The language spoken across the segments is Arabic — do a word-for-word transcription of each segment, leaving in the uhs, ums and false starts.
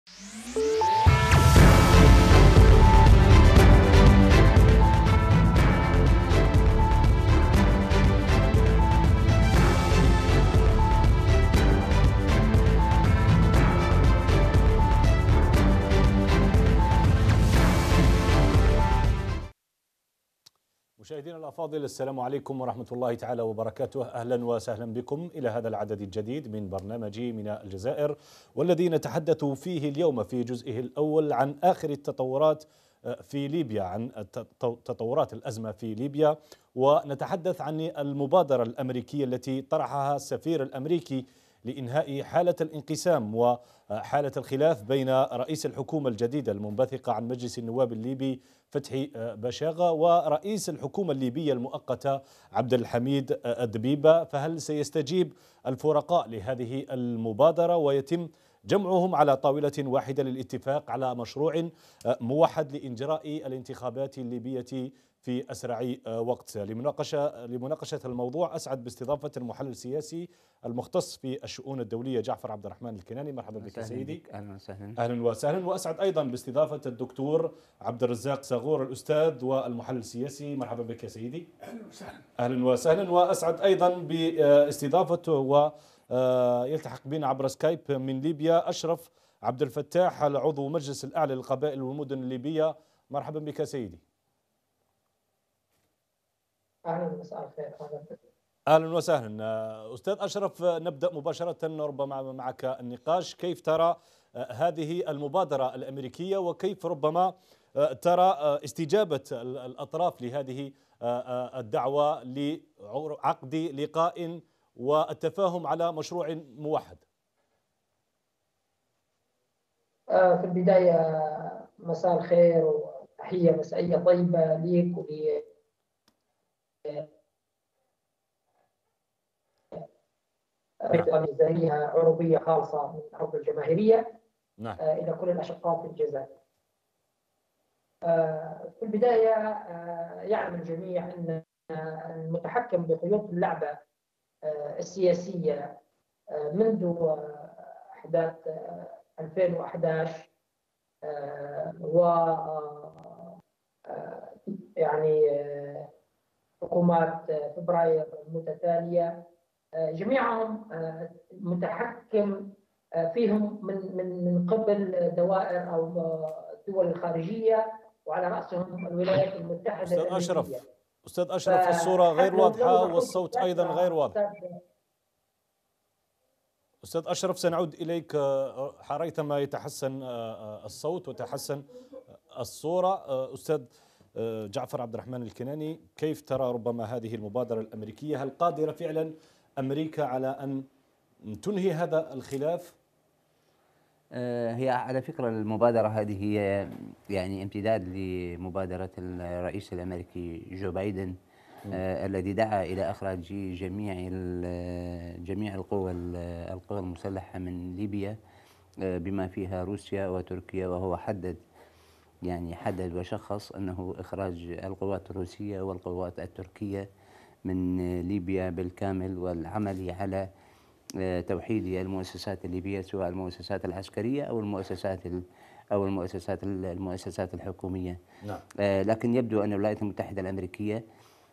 مشاهدينا الأفاضل، السلام عليكم ورحمة الله تعالى وبركاته. أهلا وسهلا بكم إلى هذا العدد الجديد من برنامج ميناء الجزائر، والذي نتحدث فيه اليوم في جزئه الأول عن آخر التطورات في ليبيا، عن تطورات الأزمة في ليبيا، ونتحدث عن المبادرة الأمريكية التي طرحها السفير الأمريكي لإنهاء حالة الانقسام وحالة الخلاف بين رئيس الحكومة الجديدة المنبثقة عن مجلس النواب الليبي فتحي بشاغة ورئيس الحكومة الليبية المؤقتة عبد الحميد الدبيبة. فهل سيستجيب الفرقاء لهذه المبادرة ويتم جمعهم على طاولة واحدة للاتفاق على مشروع موحد لإجراء الانتخابات الليبية في أسرع وقت؟ لمناقشة لمناقشة الموضوع أسعد باستضافة المحلل السياسي المختص في الشؤون الدولية جعفر عبد الرحمن الكناني. مرحبا بك سيدي. أهلا وسهلا. أهلا وسهلا. وأسعد أيضا باستضافة الدكتور عبد الرزاق صغور الأستاذ والمحلل السياسي. مرحبا بك يا سيدي. أهلا وسهلا. أهلا وسهلا. وأسعد أيضا باستضافته ويلتحق بنا عبر سكايب من ليبيا أشرف عبد الفتاح العضو مجلس الأعلى للقبائل والمدن الليبية. مرحبا بك سيدي. أهلا مساء الخير. أهلا وسهلا. أستاذ أشرف، نبدأ مباشرة ربما معك النقاش. كيف ترى هذه المبادرة الأمريكية وكيف ربما ترى استجابة الأطراف لهذه الدعوة لعقد لقاء والتفاهم على مشروع موحد؟ في البداية مساء الخير وتحية مسائية طيبة ليك ولي ميزانية عربية خالصة من الحرب الجماهيرية. نعم. إلى كل الأشقاء في الجزائر. في البداية يعلم الجميع أن المتحكم بخيوط اللعبة السياسية منذ أحداث ألفين وأحد عشر و يعني حكومات فبراير المتتالية جميعهم متحكم فيهم من من من قبل دوائر او الدول الخارجيه، وعلى راسهم الولايات المتحده. استاذ اشرف استاذ اشرف الصوره غير واضحه والصوت ايضا غير واضح. استاذ اشرف سنعود اليك ريثما يتحسن الصوت وتحسن الصوره. استاذ جعفر عبد الرحمن الكناني، كيف ترى ربما هذه المبادره الامريكيه؟ هل قادره فعلا أمريكا على أن تنهي هذا الخلاف؟ هي على فكرة المبادرة هذه هي يعني امتداد لمبادرة الرئيس الأمريكي جو بايدن آه الذي دعا إلى إخراج جميع جميع القوى القوى المسلحة من ليبيا آه بما فيها روسيا وتركيا، وهو حدد يعني حدد وشخص أنه إخراج القوات الروسية والقوات التركية من ليبيا بالكامل، والعمل على توحيد المؤسسات الليبية سواء المؤسسات العسكرية أو المؤسسات أو المؤسسات المؤسسات الحكومية. نعم. لكن يبدو أن الولايات المتحدة الأمريكية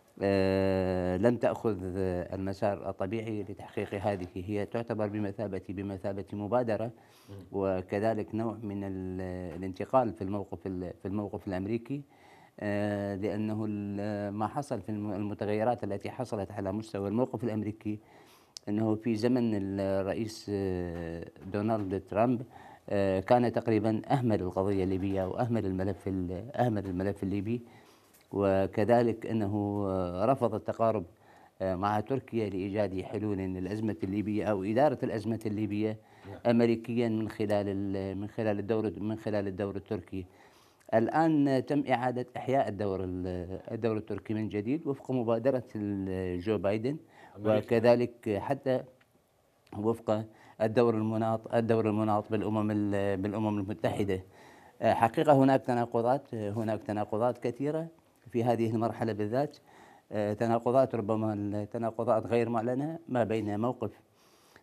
لم تأخذ المسار الطبيعي لتحقيق هذه. هي تعتبر بمثابة بمثابة مبادرة، وكذلك نوع من الانتقال في الموقف في الموقف الأمريكي، لأنه ما حصل في المتغيرات التي حصلت على مستوى الموقف الأمريكي أنه في زمن الرئيس دونالد ترامب كان تقريبا أهمل القضية الليبية وأهمل الملف أهمل الملف الليبي، وكذلك أنه رفض التقارب مع تركيا لإيجاد حلول للأزمة الليبية أو إدارة الأزمة الليبية أمريكيا من خلال من خلال الدور من خلال الدور التركي. الآن تم إعادة إحياء الدور الدور التركي من جديد وفق مبادرة جو بايدن، وكذلك حتى وفق الدور المناط الدور المناط بالأمم بالأمم المتحدة. حقيقة هناك تناقضات هناك تناقضات كثيرة في هذه المرحلة بالذات، تناقضات ربما تناقضات غير معلنة ما بين موقف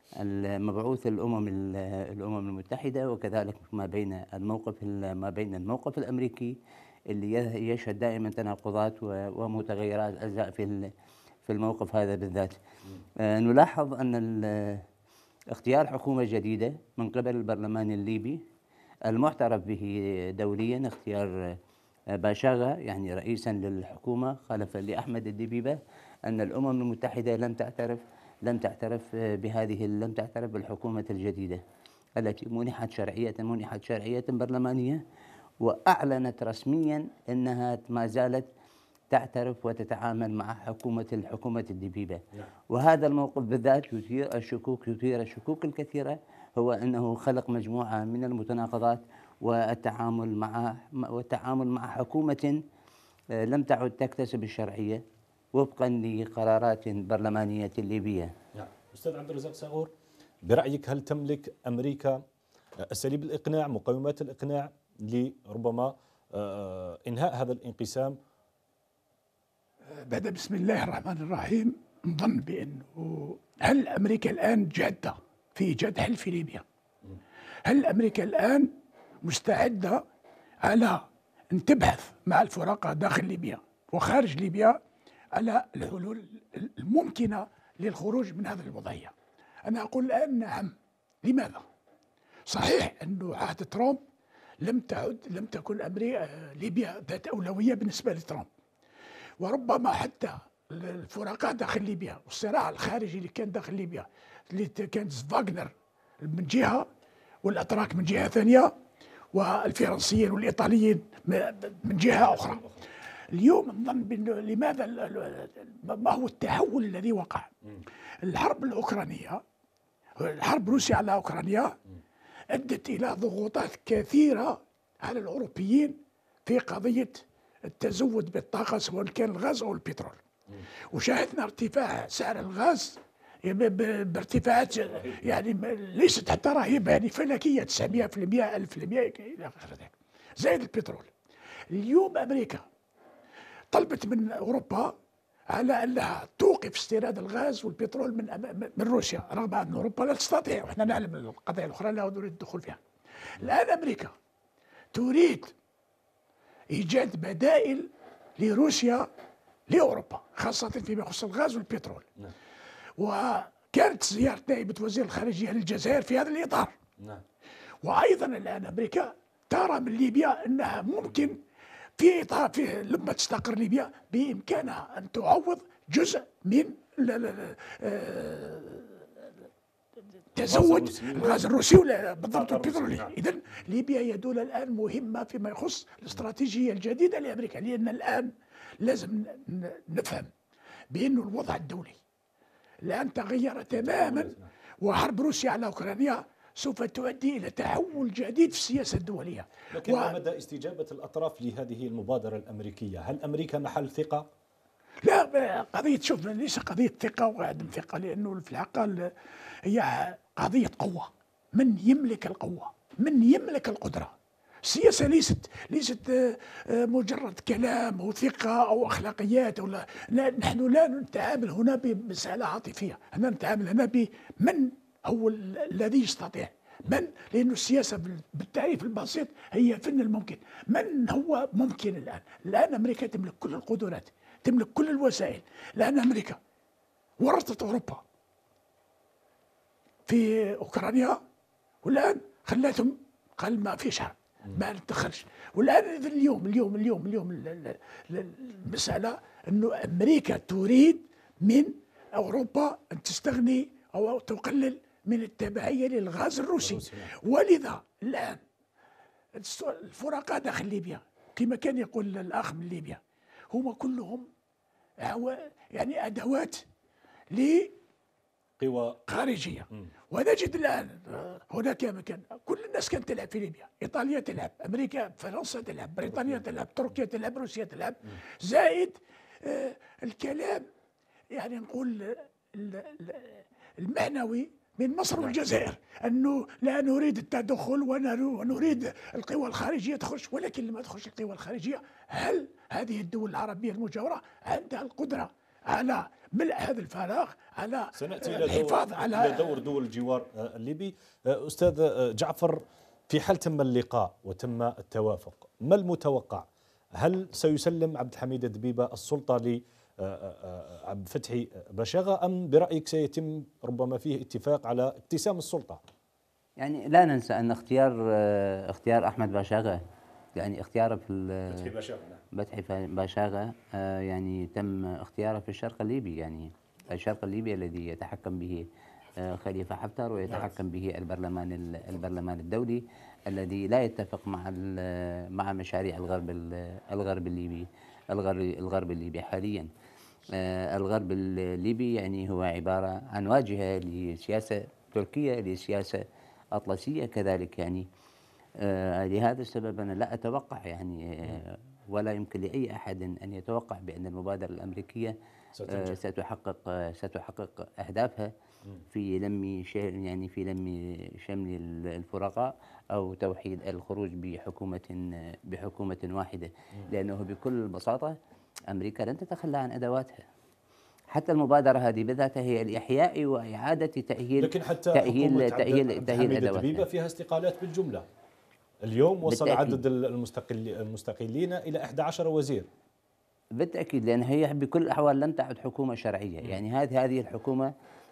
المبعوث الأمم الأمم المتحدة، وكذلك ما بين الموقف ما بين الموقف الأمريكي اللي يشهد دائما تناقضات ومتغيرات أجزاء في في الموقف هذا بالذات. نلاحظ أن اختيار حكومة جديدة من قبل البرلمان الليبي المعترف به دوليا، اختيار باشاغا يعني رئيسا للحكومة خلفا لأحمد الدبيبة، أن الأمم المتحدة لم تعترف لم تعترف بهذه لم تعترف بالحكومة الجديدة التي منحت شرعية منحت شرعية برلمانية، وأعلنت رسميا أنها ما زالت تعترف وتتعامل مع حكومة الحكومة الدبيبة. وهذا الموقف بالذات يثير الشكوك يثير الشكوك الكثيرة، هو أنه خلق مجموعة من المتناقضات والتعامل مع والتعامل مع حكومة لم تعد تكتسب الشرعية وفقا لقرارات برلمانية ليبية. نعم. أستاذ عبد الرزاق صاغور، برأيك هل تملك أمريكا أساليب الإقناع، مقومات الإقناع لربما إنهاء هذا الانقسام؟ بدأ بسم الله الرحمن الرحيم. نظن بأنه هل أمريكا الآن جادة في إيجاد حل في ليبيا؟ هل أمريكا الآن مستعدة على أن تبحث مع الفرقاء داخل ليبيا وخارج ليبيا على الحلول الممكنة للخروج من هذه الوضعية؟ أنا أقول الآن نعم. لماذا؟ صحيح أنه عهد ترامب لم تعد لم تكن أمريكا ليبيا ذات أولوية بالنسبة لترامب، وربما حتى الفرقاء داخل ليبيا والصراع الخارجي اللي كان داخل ليبيا اللي كانت فاغنر من جهة والأتراك من جهة ثانية والفرنسيين والإيطاليين من جهة أخرى. اليوم نظن بأنه لماذا ما هو التحول الذي وقع؟ الحرب الأوكرانية الحرب روسيا على أوكرانيا أدت إلى ضغوطات كثيرة على الأوروبيين في قضية التزود بالطاقة سواء كان الغاز أو البترول، وشاهدنا ارتفاع سعر الغاز بارتفاعات يعني ليست حتى رهيبة، يعني فلكية تسعمئة بالمئة ألف بالمئة إلى آخره، زائد البترول. اليوم أمريكا طلبت من أوروبا على أنها توقف استيراد الغاز والبترول من من روسيا، رغم أن أوروبا لا تستطيع، وإحنا نعلم القضايا الأخرى لا نريد الدخول فيها. الآن أمريكا تريد إيجاد بدائل لروسيا لأوروبا، خاصة فيما يخص الغاز والبترول. نعم. وكانت زيارة نائبة وزير الخارجية للجزائر في هذا الإطار. نعم. وأيضا الآن أمريكا ترى من ليبيا أنها ممكن في إطار في لما تستقر ليبيا بإمكانها أن تعوض جزء من تزود الغاز الروسي بالضبط البترولي. إذن ليبيا هي دولة الآن مهمة فيما يخص الاستراتيجية الجديدة لأمريكا، لأن الآن لازم نفهم بأن الوضع الدولي الآن تغير تماما، وحرب روسيا على أوكرانيا سوف تؤدي إلى تحول جديد في السياسة الدولية. لكن و... مدى استجابة الأطراف لهذه المبادرة الأمريكية؟ هل أمريكا محل ثقة؟ لا، قضية شوف ليس قضية ثقة وعدم ثقة، لأنه في الحقيقة هي قضية قوة. من يملك القوة، من يملك القدرة. السياسة ليست ليست مجرد كلام أو ثقة أو أخلاقيات أو لا. لا، نحن لا نتعامل هنا بمسألة عاطفية، هنا نتعامل هنا بمن هو الذي يستطيع، من، لأن السياسة بالتعريف البسيط هي فن الممكن. من هو ممكن الآن؟ الآن أمريكا تملك كل القدرات، تملك كل الوسائل. الآن أمريكا ورطت أوروبا في أوكرانيا، والآن خلاتهم قال ما فيش حرب، ما نتدخلش. والآن اليوم اليوم اليوم اليوم المسألة أنه أمريكا تريد من أوروبا أن تستغني أو تقلل من التبعية للغاز الروسي. ولذا الآن الفرقاء داخل ليبيا كما كان يقول الأخ من ليبيا هم كلهم يعني أدوات لقوى خارجية. ونجد الآن هناك مكان كل الناس كانت تلعب في ليبيا، إيطاليا تلعب، أمريكا، فرنسا تلعب، بريطانيا تلعب، تركيا تلعب، روسيا تلعب، زائد آه الكلام يعني نقول المعنوي من مصر والجزائر أنه لا نريد التدخل ونريد القوى الخارجية تخرج. ولكن لما تخرج القوى الخارجية، هل هذه الدول العربية المجاورة عندها القدرة على ملء هذا الفراغ، على سنأتي إلى الحفاظ دور على إلى دور دول الجوار الليبي. أستاذ جعفر، في حال تم اللقاء وتم التوافق، ما المتوقع؟ هل سيسلم عبد الحميد دبيبة السلطة ل عبد الفتحي باشاغا، أم برأيك سيتم ربما فيه اتفاق على اقتسام السلطة؟ يعني لا ننسى أن اختيار اختيار أحمد باشاغا، يعني اختياره في فتحي باشاغا فتحي باشاغا يعني تم اختياره في الشرق الليبي، يعني الشرق الليبي الذي يتحكم به خليفة حفتر ويتحكم به البرلمان البرلمان الدولي الذي لا يتفق مع مع مشاريع الغرب الغرب الليبي الغرب الغرب الليبي حاليا. الغرب الليبي يعني هو عبارة عن واجهة لسياسة تركية، لسياسة أطلسية كذلك. يعني لهذا السبب أنا لا أتوقع يعني ولا يمكن لأي أحد أن يتوقع بأن المبادرة الأمريكية ستحقق ستحقق أهدافها في لم يعني في لم شمل الفرقاء أو توحيد الخروج بحكومة بحكومة واحدة، لأنه بكل بساطة أمريكا لن تتخلى عن أدواتها. حتى المبادرة هذه بذاتها هي الإحياء وإعادة تأهيل لكن حتى تأهيل تأهيل تأهيل, تأهيل أدواتها فيها استقالات بالجملة. اليوم وصل بالتأكيد. عدد المستقل المستقلين إلى أحد عشر وزير. بالتأكيد، لأن هي بكل الأحوال لم تعد حكومة شرعية. يعني هذه هذه الحكومة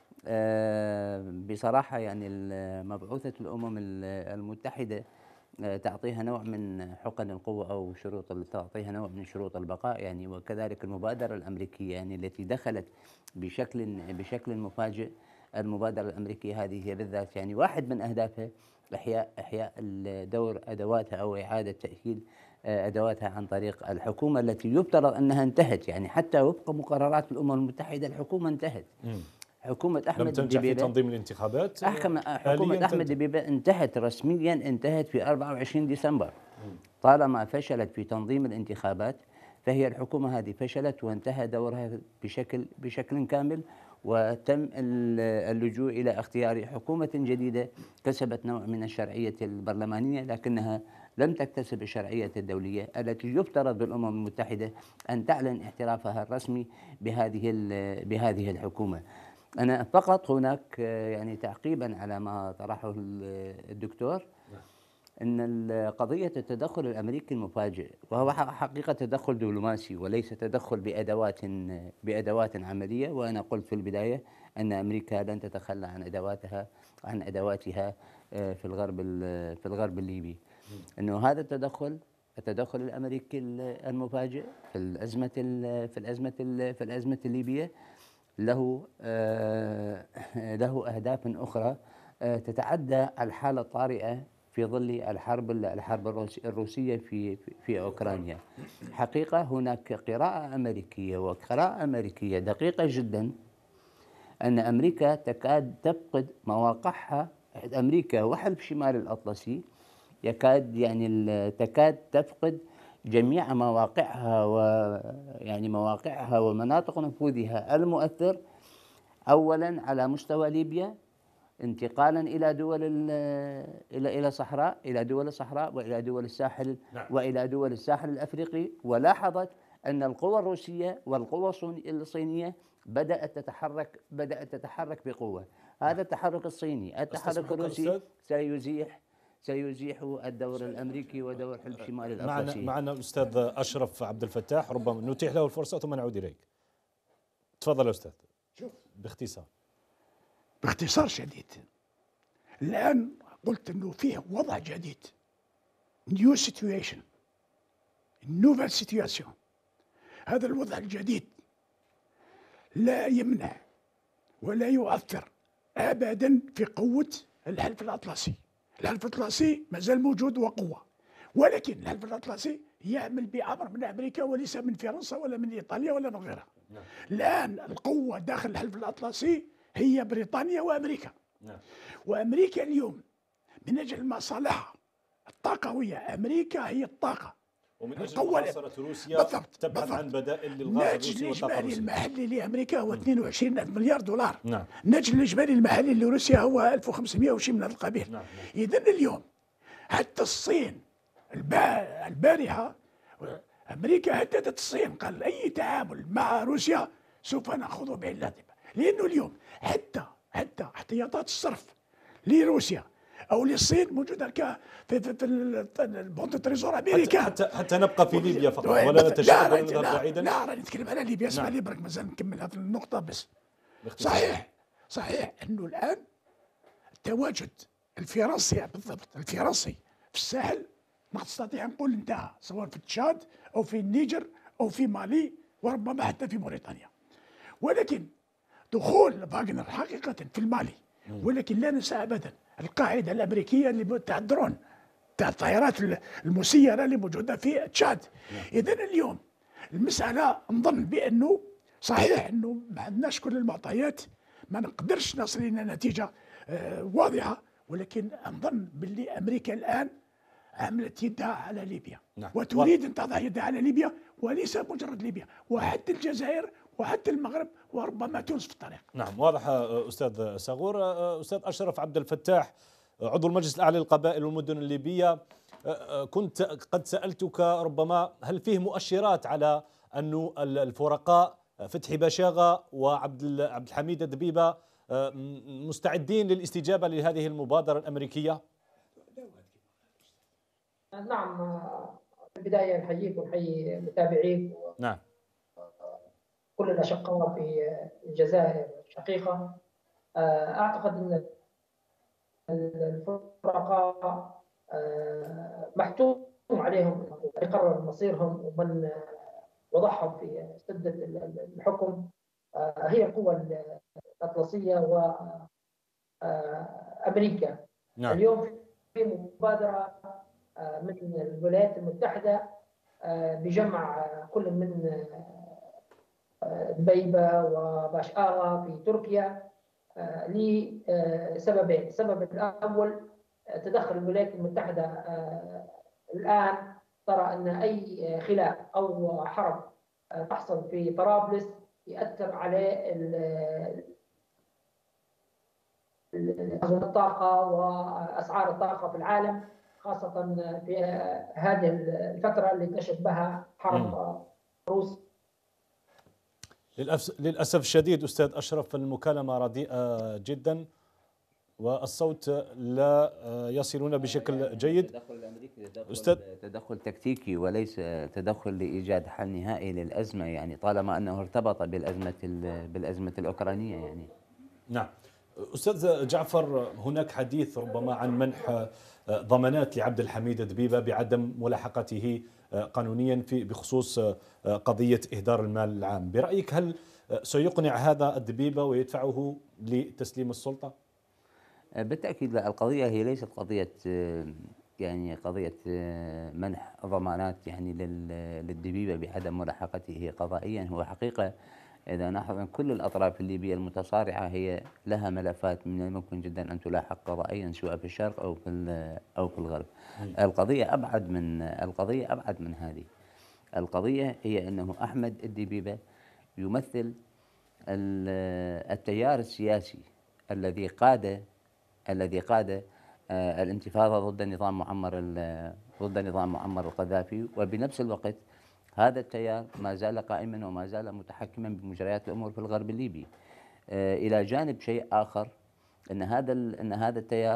بصراحة يعني مبعوثة الأمم المتحدة تعطيها نوع من حقن القوة أو شروط تعطيها نوع من شروط البقاء يعني، وكذلك المبادرة الأمريكية يعني التي دخلت بشكل بشكل مفاجئ. المبادرة الأمريكية هذه هي بالذات يعني واحد من أهدافها إحياء إحياء دور أدواتها أو إعادة تأهيل أدواتها عن طريق الحكومة التي يفترض أنها انتهت، يعني حتى وفق مقررات الأمم المتحدة الحكومة انتهت. مم. حكومة أحمد لم تنجح في دبيبة تنظيم الانتخابات. حكومة أحمد دبيبة انتهت رسميا، انتهت في أربعة وعشرين ديسمبر. طالما فشلت في تنظيم الانتخابات فهي الحكومة هذه فشلت وانتهى دورها بشكل بشكل كامل، وتم اللجوء إلى اختيار حكومة جديدة كسبت نوع من الشرعية البرلمانية، لكنها لم تكتسب الشرعية الدولية التي يفترض بالأمم المتحدة أن تعلن اعترافها الرسمي بهذه بهذه الحكومة. أنا فقط هناك يعني تعقيبا على ما طرحه الدكتور، أن قضية التدخل الأمريكي المفاجئ وهو حقيقة تدخل دبلوماسي وليس تدخل بأدوات بأدوات عملية. وأنا قلت في البداية أن أمريكا لن تتخلى عن أدواتها عن أدواتها في الغرب في الغرب الليبي. أنه هذا التدخل التدخل الأمريكي المفاجئ في الأزمة في الأزمة في الأزمة الليبية له له أهداف أخرى تتعدى الحالة الطارئة في ظل الحرب الحرب الروسية في في أوكرانيا. حقيقة هناك قراءة أمريكية وقراءة أمريكية دقيقة جدا أن أمريكا تكاد تفقد مواقعها. أمريكا وحلف شمال الأطلسي يكاد يعني تكاد تفقد جميع مواقعها ويعني مواقعها ومناطق نفوذها المؤثر، أولا على مستوى ليبيا انتقالا إلى دول إلى إلى صحراء إلى دول الصحراء وإلى دول الساحل نعم. وإلى دول الساحل الأفريقي. ولاحظت أن القوى الروسية والقوى الصينية بدأت تتحرك بدأت تتحرك بقوة. هذا التحرك الصيني التحرك الروسي سيزيح سيزيح الدور الأمريكي ودور حلف شمال الأطلسي. معنا معنا الأستاذ أشرف عبد الفتاح، ربما نتيح له الفرصة ثم نعود إليك. تفضل يا أستاذ. شوف باختصار باختصار شديد، الآن قلت أنه فيه وضع جديد، new situation novel situation. هذا الوضع الجديد لا يمنع ولا يؤثر أبدا في قوة الحلف الأطلسي. الحلف الأطلسي ما زال موجود وقوة، ولكن الحلف الأطلسي يعمل بأمر من أمريكا وليس من فرنسا ولا من إيطاليا ولا من غيرها. الآن القوة داخل الحلف الأطلسي هي بريطانيا وأمريكا. نعم. وأمريكا اليوم من أجل مصالحها الطاقوية، أمريكا هي الطاقة ومن أجل القوة محاصرة روسيا بالضبط تبحث بالضبط. عن بدائل للغاز الناتج الروسي والطاقة الإجمالي الروسية. المحلي لأمريكا هو اثنين وعشرين ألف مليار دولار. نعم. الناتج الإجمالي المحلي لروسيا هو ألف وخمسمائة وشيء من هذا القبيل. نعم. إذن اليوم حتى الصين البارحة أمريكا هددت الصين، قال أي تعامل مع روسيا سوف نأخذ بعين الاعتبار، لأنه اليوم حتى حتى احتياطات الصرف لروسيا أو للصين موجودة ك في في, في البونت تريزور أمريكا. حتى حتى نبقى في ليبيا فقط ولا نتشدد ولا نذهب بعيدا. لا راني نتكلم على ليبيا. اسمع لي برك مازال نكمل هذه النقطة بس. صحيح صحيح أنه الآن التواجد الفرنسي بالضبط الفرنسي في الساحل ما نستطيع نقول انتهى، سواء في تشاد أو في النيجر أو في مالي وربما حتى في موريتانيا. ولكن دخول فاغنر حقيقة في المالي، ولكن لا ننسى أبدا القاعدة الأمريكية اللي تاع الدرون تاع الطائرات المسيرة اللي موجودة في تشاد. إذن اليوم المسألة نظن بأنه صحيح أنه ما عندناش كل المعطيات، ما نقدرش نصل إلى نتيجة آه واضحة، ولكن نظن باللي أمريكا الآن عملت يدها على ليبيا. نعم. وتريد أن تضع يدها على ليبيا، وليس مجرد ليبيا، وحتى الجزائر وحتى المغرب وربما تونس في الطريق. نعم واضح أستاذ صغور. أستاذ أشرف عبد الفتاح عضو المجلس الأعلى للقبائل والمدن الليبية، كنت قد سألتك ربما هل فيه مؤشرات على أن الفرقاء فتحي بشاغة وعبد عبد الحميد دبيبة مستعدين للاستجابة لهذه المبادرة الأمريكية؟ نعم، في البداية نحييك ونحيي متابعيك. نعم. كل الأشقاء في الجزائر الشقيقة. أعتقد أن الفرقاء محتوم عليهم يقرر مصيرهم، ومن وضعهم في سدة الحكم هي القوى الأطلسية وأمريكا. نعم. اليوم في مبادرة من الولايات المتحدة بجمع كل من دبيبة وباش آغا في تركيا لسببين. السبب الأول تدخل الولايات المتحدة الآن ترى أن أي خلاف أو حرب تحصل في طرابلس يؤثر على الطاقة وأسعار الطاقة في العالم، خاصة في هذه الفترة اللي تشبهها حرب روسيا. للأسف الشديد أستاذ أشرف المكالمة رديئة جدا والصوت لا يصلنا بشكل جيد. التدخل الأمريكي أستاذ تدخل تكتيكي وليس تدخل لإيجاد حل نهائي للأزمة، يعني طالما أنه ارتبط بالأزمة بالأزمة الأوكرانية يعني. نعم. أستاذ جعفر، هناك حديث ربما عن منح ضمانات لعبد الحميد دبيبة بعدم ملاحقته قانونيا في بخصوص قضية إهدار المال العام. برأيك هل سيقنع هذا الدبيبة ويدفعه لتسليم السلطة؟ بالتأكيد لا، القضية هي ليست قضية يعني قضية منح ضمانات يعني للدبيبة بعدم ملاحقته قضائيا. هو حقيقة إذا نلاحظ كل الأطراف الليبية المتصارعة هي لها ملفات من الممكن جدا أن تلاحق قضائيا سواء في الشرق أو في أو في الغرب. القضية أبعد من القضية أبعد من هذه. القضية هي أنه أحمد الدبيبة يمثل التيار السياسي الذي قاد الذي قاد الانتفاضة ضد نظام معمر ضد نظام معمر القذافي، وبنفس الوقت هذا التيار ما زال قائما وما زال متحكما بمجريات الامور في الغرب الليبي. الى جانب شيء اخر ان هذا ان هذا التيار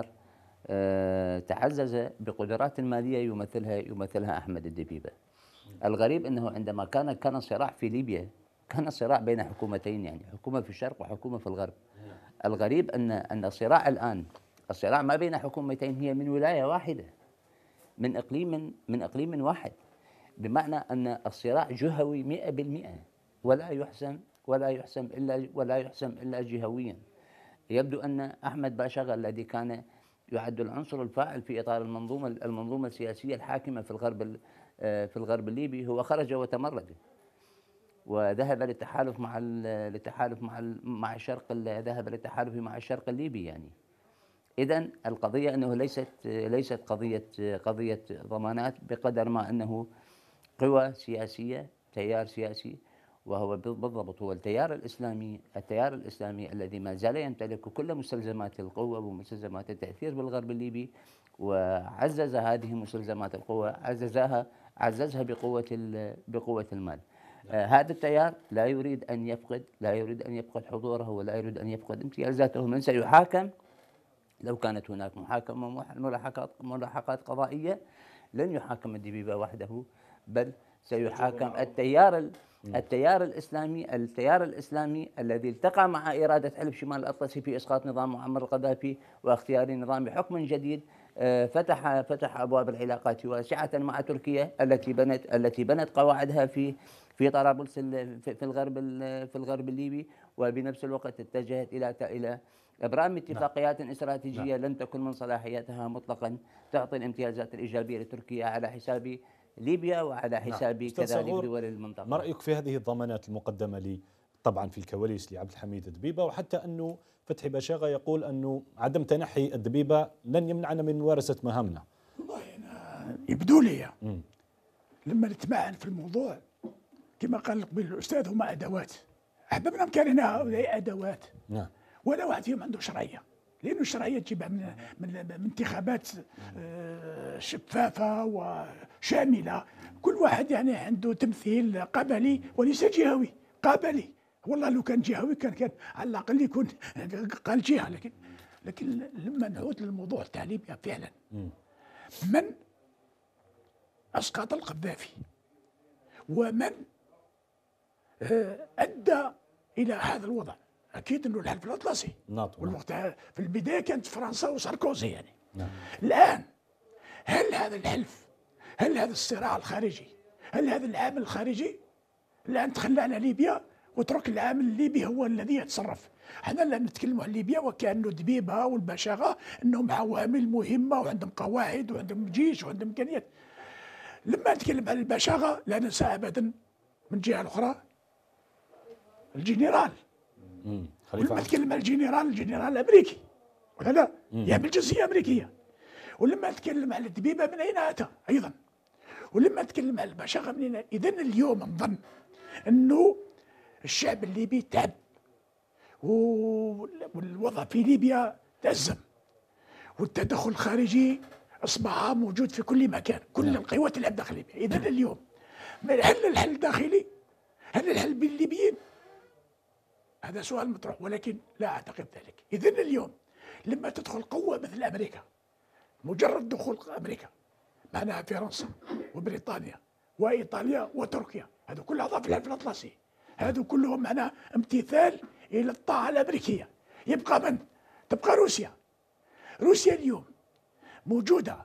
تعزز بقدرات ماليه يمثلها يمثلها احمد الدبيبه. الغريب انه عندما كان كان صراع في ليبيا كان صراع بين حكومتين، يعني حكومه في الشرق وحكومه في الغرب. الغريب ان ان الصراع الان الصراع ما بين حكومتين هي من ولايه واحده، من اقليم من اقليم واحد، بمعنى أن الصراع جهوي مئة بالمئة ولا يحسم ولا يحسم إلا ولا يحسم إلا جهويا. يبدو أن أحمد باشاغا الذي كان يعد العنصر الفاعل في إطار المنظومة المنظومة السياسية الحاكمة في الغرب في الغرب الليبي هو خرج وتمرد وذهب للتحالف مع للتحالف مع مع الشرق ذهب للتحالف مع الشرق الليبي يعني. إذن القضية أنه ليست ليست قضية قضية ضمانات بقدر ما أنه قوى سياسية، تيار سياسي، وهو بالضبط هو التيار الإسلامي التيار الإسلامي الذي ما زال يمتلك كل مستلزمات القوة ومستلزمات التأثير بالغرب الليبي، وعزز هذه مستلزمات القوة عززها عززها بقوة بقوة المال. آه هذا التيار لا يريد أن يفقد لا يريد أن يفقد حضوره ولا يريد أن يفقد امتيازاته. من سيحاكم لو كانت هناك محاكمة ملاحقات ملاحقات قضائية لن يحاكم الدبيبة وحده، بل سيحاكم التيار التيار الإسلامي التيار الإسلامي الذي التقى مع إرادة حلف شمال الأطلسي في إسقاط نظام معمر القذافي واختيار نظام حكم جديد. فتح فتح أبواب العلاقات واسعة مع تركيا التي بنت التي بنت قواعدها في في طرابلس في الغرب في الغرب الليبي، وبنفس الوقت اتجهت إلى إلى إبرام اتفاقيات استراتيجية لم تكن من صلاحياتها مطلقا تعطي الامتيازات الإيجابية لتركيا على حساب ليبيا وعلى حساب نعم. كذلك دول المنطقة. ما رأيك في هذه الضمانات المقدمة لي طبعا في الكواليس لعبد الحميد الدبيبة، وحتى أنه فتحي بشاغة يقول أنه عدم تنحي الدبيبة لن يمنعنا من ممارسة مهامنا؟ والله أنا يبدو لي م. لما نتمعن في الموضوع كما قال قبل الأستاذ هما أدوات، أحببنا بكاننا هؤلاء أدوات. نعم. ولا واحد فيهم عنده شرعية، لأنه الشرعية تجيبها من, من, من انتخابات شفافة وشاملة، كل واحد يعني عنده تمثيل قبلي وليس جهوي. قبلي والله لو كان جهوي كان كان على الأقل يكون قال جهة، لكن لكن لما نعود للموضوع تاع ليبيا فعلا من أسقط القذافي ومن أدى إلى هذا الوضع؟ أكيد أنه الحلف الأطلسي، والوقت في البداية كانت فرنسا وساركوزي يعني. نعم. الآن هل هذا الحلف، هل هذا الصراع الخارجي، هل هذا العامل الخارجي الآن تخلى على ليبيا وترك العامل الليبي هو الذي يتصرف؟ احنا لا نتكلموا عن ليبيا وكأنه دبيبة والبشاغة أنهم عوامل مهمة وعندهم قواعد وعندهم جيش وعندهم إمكانيات. لما نتكلم عن البشاغة لا ننسى أبدا من جهة أخرى الجنرال. ولما نتكلم عن الجنرال الجنرال الامريكي ولا لا؟ يعمل جنسيه امريكيه. ولما نتكلم عن الدبيبه من اين اتى ايضا؟ ولما نتكلم عن البشاغه من اين؟ اذا اليوم نظن انه الشعب الليبي تعب والوضع في ليبيا تأزم والتدخل الخارجي اصبح موجود في كل مكان، كل القوات تلعب داخل ليبيا. اذا اليوم هل الحل الداخلي؟ هل الحل بالليبيين؟ هذا سؤال مطروح، ولكن لا أعتقد ذلك. إذن اليوم لما تدخل قوة مثل أمريكا، مجرد دخول أمريكا معناها فرنسا وبريطانيا وإيطاليا وتركيا، هذا كلها أعضاء في الحلف الأطلسي، هذا كلهم معناها امتثال إلى الطاعة الأمريكية. يبقى من؟ تبقى روسيا. روسيا اليوم موجودة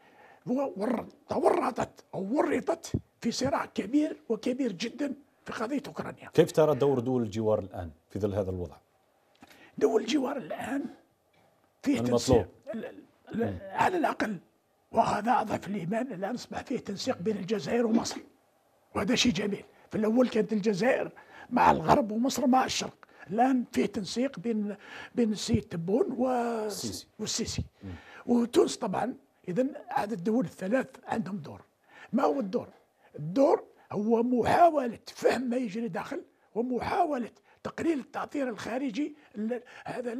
تورطت أو ورطت في صراع كبير وكبير جدا في قضية أوكرانيا. كيف ترى دور دول الجوار الآن في ظل هذا الوضع؟ دول الجوار الآن فيه تنسيق على الأقل، وهذا أضعف الإيمان. الآن أصبح فيه تنسيق بين الجزائر ومصر، وهذا شيء جميل. في الأول كانت الجزائر مع الغرب ومصر مع الشرق، الآن فيه تنسيق بين بين السيد تبون والسيسي, والسيسي. وتونس طبعا. إذن هذه الدول الثلاث عندهم دور. ما هو الدور؟ الدور هو محاولة فهم ما يجري داخل ومحاولة تقليل التأثير الخارجي هذا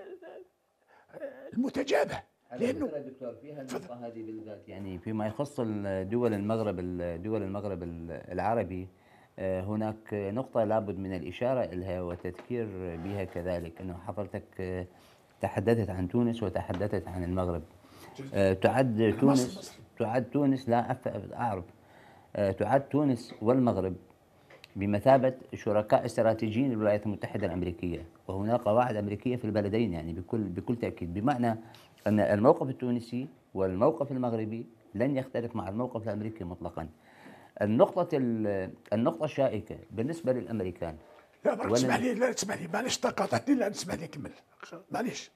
المتجابه. لأنه دكتور في هذه النقطة هذه بالذات يعني فيما يخص دول المغرب دول المغرب العربي، هناك نقطة لابد من الإشارة إليها والتذكير بها كذلك، أنه حضرتك تحدثت عن تونس وتحدثت عن المغرب. تعد تونس تعد تونس لا أعرف تعد تونس والمغرب بمثابة شركاء استراتيجيين للولايات المتحدة الأمريكية، وهناك قواعد أمريكية في البلدين يعني بكل بكل تأكيد، بمعنى أن الموقف التونسي والموقف المغربي لن يختلف مع الموقف الأمريكي مطلقا. النقطة النقطة الشائكة بالنسبة للأمريكان. لا برك اسمح لي، لا تسمح لي، معلش تقاطعتني، لا تسمح لي كمل معلش.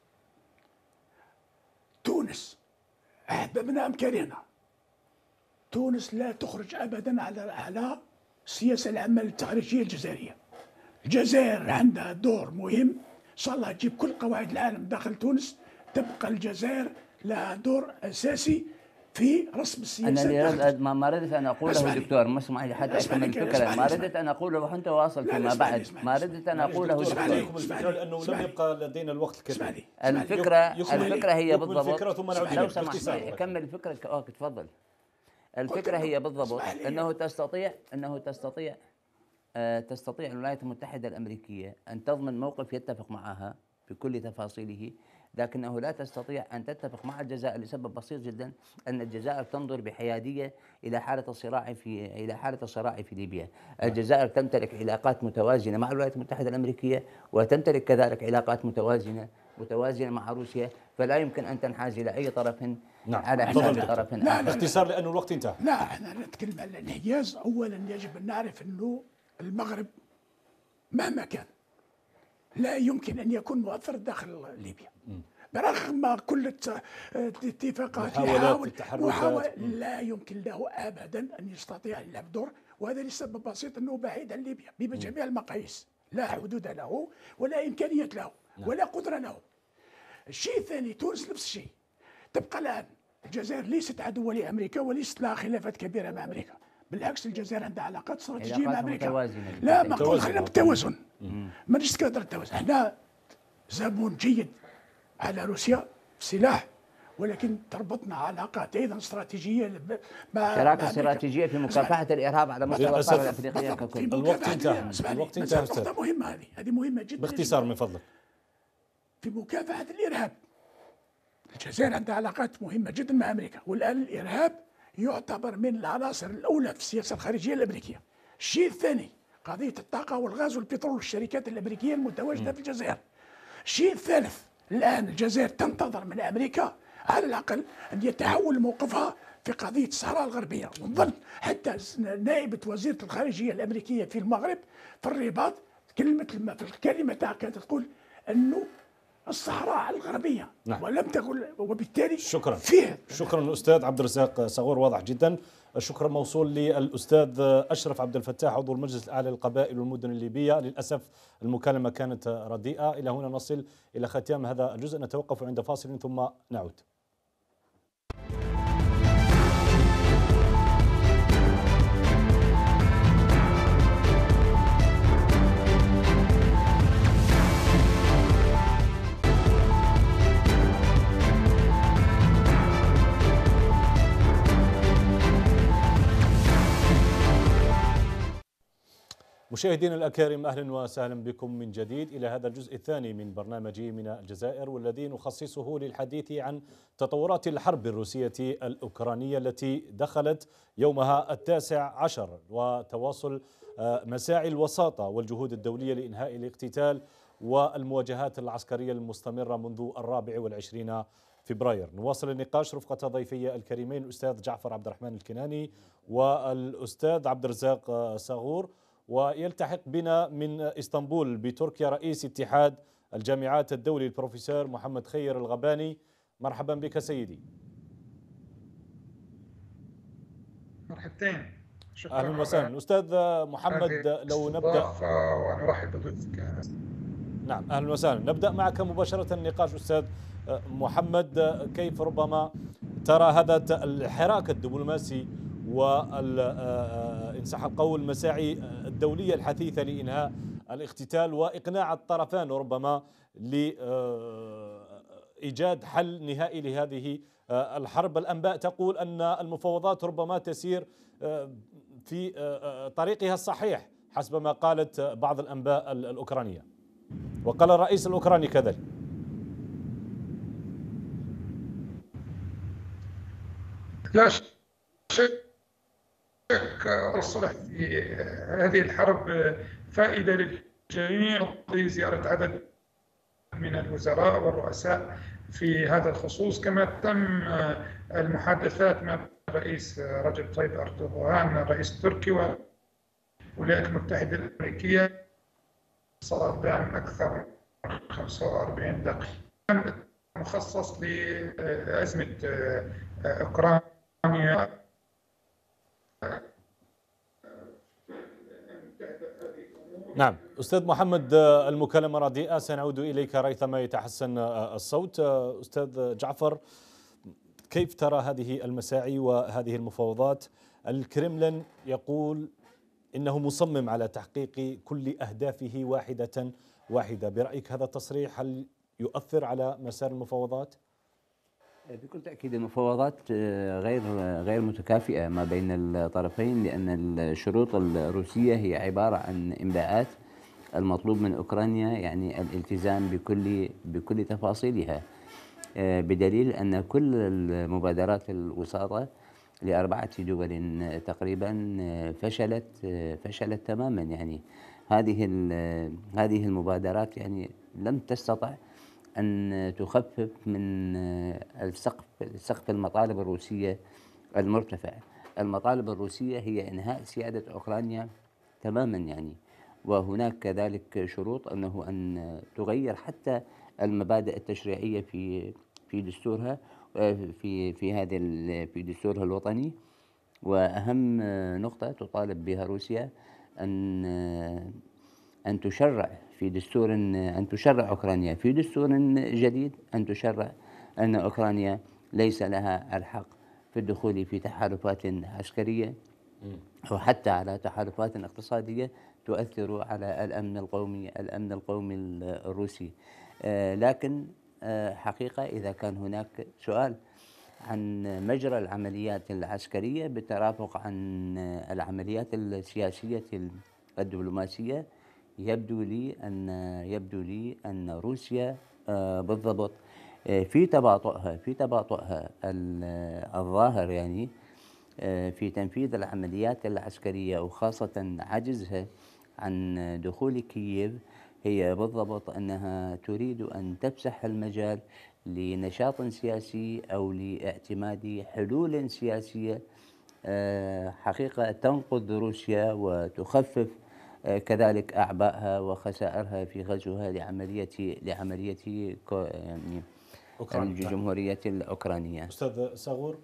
تونس أحببنا أم كرهنا، تونس لا تخرج أبدا على على السياسة العامة الخارجية الجزائرية. الجزائر عندها دور مهم، إن شاء الله تجيب كل قواعد العالم داخل تونس، تبقى الجزائر لها دور أساسي في رسم السياسة. أنا ما ما ردت أن أقوله دكتور، ما اسمح لي حتى أكمل الفكرة، ما ردت أن أقوله وأنت واصل فيما بعد، ما ردت أن أقوله دكتور لأنه لم يبقى لدينا الوقت الكثير. الفكرة الفكرة هي بالضبط، لو سمحت أكمل الفكرة. أوكي تفضل. الفكرة هي بالضبط أنه تستطيع أنه تستطيع تستطيع الولايات المتحدة الأمريكية أن تضمن موقف يتفق معها في كل تفاصيله، لكنه لا تستطيع أن تتفق مع الجزائر لسبب بسيط جدا، أن الجزائر تنظر بحيادية إلى حالة الصراع في إلى حالة الصراع في ليبيا. الجزائر تمتلك علاقات متوازنة مع الولايات المتحدة الأمريكية، وتمتلك كذلك علاقات متوازنة متوازنة مع روسيا، فلا يمكن أن تنحاز إلى أي طرف نعم. على حساب طرف آخر. باختصار لأنه الوقت انتهى. لا، احنا نتكلم عن الانحياز. أولا يجب أن نعرف أنه المغرب مهما كان لا يمكن أن يكون مؤثر داخل ليبيا، برغم كل الاتفاقات محاولات التحركات، لا يمكن له أبدا أن يستطيع أن يلعب دور، وهذا لسبب بسيط أنه بعيد عن ليبيا بجميع المقاييس، لا حدود له ولا إمكانيات له ولا قدرة له. الشيء الثاني، تونس نفس الشيء. تبقى الآن الجزائر ليست عدوة لأمريكا وليست لها خلافات كبيرة مع أمريكا، بالعكس الجزائر عندها علاقات استراتيجية مع أمريكا متوازنة. لا ما نقول خلينا بالتوازن، ما نجيش كدر التوازن. احنا زبون جيد على روسيا سلاح، ولكن تربطنا علاقات ايضا استراتيجيه مع شراكه استراتيجيه في مكافحه الارهاب على مستوى القاره الافريقيه ككل. الوقت انتهى. الوقت انتهى استاذ. نقطه مهمه هذه هذه مهمه جدا باختصار من فضلك. في مكافحه الارهاب الجزائر عندها علاقات مهمه جدا مع امريكا، والان الارهاب يعتبر من العناصر الاولى في السياسه الخارجيه الامريكيه. الشيء الثاني قضيه الطاقه والغاز والبترول والشركات الامريكيه المتواجده في الجزائر. الشيء الثالث، الان الجزائر تنتظر من امريكا على الاقل ان يتحول موقفها في قضيه الصحراء الغربيه، ونظن حتى نائبه وزيره الخارجيه الامريكيه في المغرب في الرباط كلمه في الكلمه تاعها كانت تقول انه الصحراء الغربية، نعم. ولم تقل، وبالتالي شكرا فيه. شكرا أستاذ عبد الرزاق صغور، واضح جدا. الشكر موصول للأستاذ أشرف عبد الفتاح عضو المجلس الأعلى للقبائل والمدن الليبية. للأسف المكالمة كانت رديئة. إلى هنا نصل إلى ختام هذا الجزء، نتوقف عند فاصل ثم نعود. مشاهدينا الأكارم، أهلا وسهلا بكم من جديد إلى هذا الجزء الثاني من برنامج من الجزائر، والذي نخصصه للحديث عن تطورات الحرب الروسية الأوكرانية التي دخلت يومها التاسع عشر، وتواصل مساعي الوساطة والجهود الدولية لإنهاء الاقتتال والمواجهات العسكرية المستمرة منذ الرابع والعشرين فبراير. نواصل النقاش رفقة ضيفي الكريمين الأستاذ جعفر عبد الرحمن الكناني والأستاذ عبد الرزاق صغور. ويلتحق بنا من اسطنبول بتركيا رئيس اتحاد الجامعات الدولي البروفيسور محمد خير الغباني. مرحبا بك سيدي. مرحبتين. شكرا. اهلا وسهلا استاذ محمد. لو نبدا ونرحب بضيفك. نعم اهلا وسهلا. نبدا معك مباشره النقاش استاذ محمد. كيف ربما ترى هذا الحراك الدبلوماسي وإن صح القول المساعي الدولية الحثيثة لإنهاء الاقتتال وإقناع الطرفان ربما لإيجاد حل نهائي لهذه الحرب؟ الأنباء تقول أن المفاوضات ربما تسير في طريقها الصحيح حسب ما قالت بعض الأنباء الأوكرانية، وقال الرئيس الأوكراني كذلك. لا شك الصلح في هذه الحرب فائدة للجميع. زيارة عدد من الوزراء والرؤساء في هذا الخصوص، كما تم المحادثات مع الرئيس رجب طيب أردوغان الرئيس التركي والولايات المتحدة الأمريكية. صارت عن أكثر من خمسة وأربعين دقيقة مخصص لأزمة أوكرانيا. نعم أستاذ محمد، المكالمة رديئة، سنعود إليك ريثما يتحسن الصوت. أستاذ جعفر، كيف ترى هذه المساعي وهذه المفاوضات؟ الكرملين يقول إنه مصمم على تحقيق كل أهدافه واحدة واحدة. برأيك هذا التصريح هل يؤثر على مسار المفاوضات؟ بكل تأكيد المفاوضات غير غير متكافئة ما بين الطرفين، لأن الشروط الروسية هي عبارة عن إنباءات. المطلوب من أوكرانيا يعني الالتزام بكل بكل تفاصيلها، بدليل أن كل المبادرات الوساطة لأربعة دول تقريبا فشلت فشلت تماما. يعني هذه هذه المبادرات يعني لم تستطع أن تخفف من السقف سقف المطالب الروسية المرتفع. المطالب الروسية هي إنهاء سيادة أوكرانيا تماما يعني، وهناك كذلك شروط أنه أن تغير حتى المبادئ التشريعية في في دستورها في في هذا في دستورها الوطني. وأهم نقطة تطالب بها روسيا أن أن تشرع في دستور أن تشرع أوكرانيا في دستور جديد، أن تشرع أن أوكرانيا ليس لها الحق في الدخول في تحالفات عسكرية أو حتى على تحالفات اقتصادية تؤثر على الأمن القومي الأمن القومي الروسي. لكن حقيقة إذا كان هناك سؤال عن مجرى العمليات العسكرية بالترافق عن العمليات السياسية الدبلوماسية، يبدو لي أن يبدو لي أن روسيا بالضبط في تباطؤها في تباطؤها الظاهر يعني في تنفيذ العمليات العسكرية، وخاصة عجزها عن دخول كييف، هي بالضبط أنها تريد أن تفسح المجال لنشاط سياسي أو لاعتماد حلول سياسية حقيقة تنقذ روسيا وتخفف كذلك أعبائها وخسائرها في غزوها لعملية لعملية يعني الجمهورية الأوكرانية. أستاذ صغور،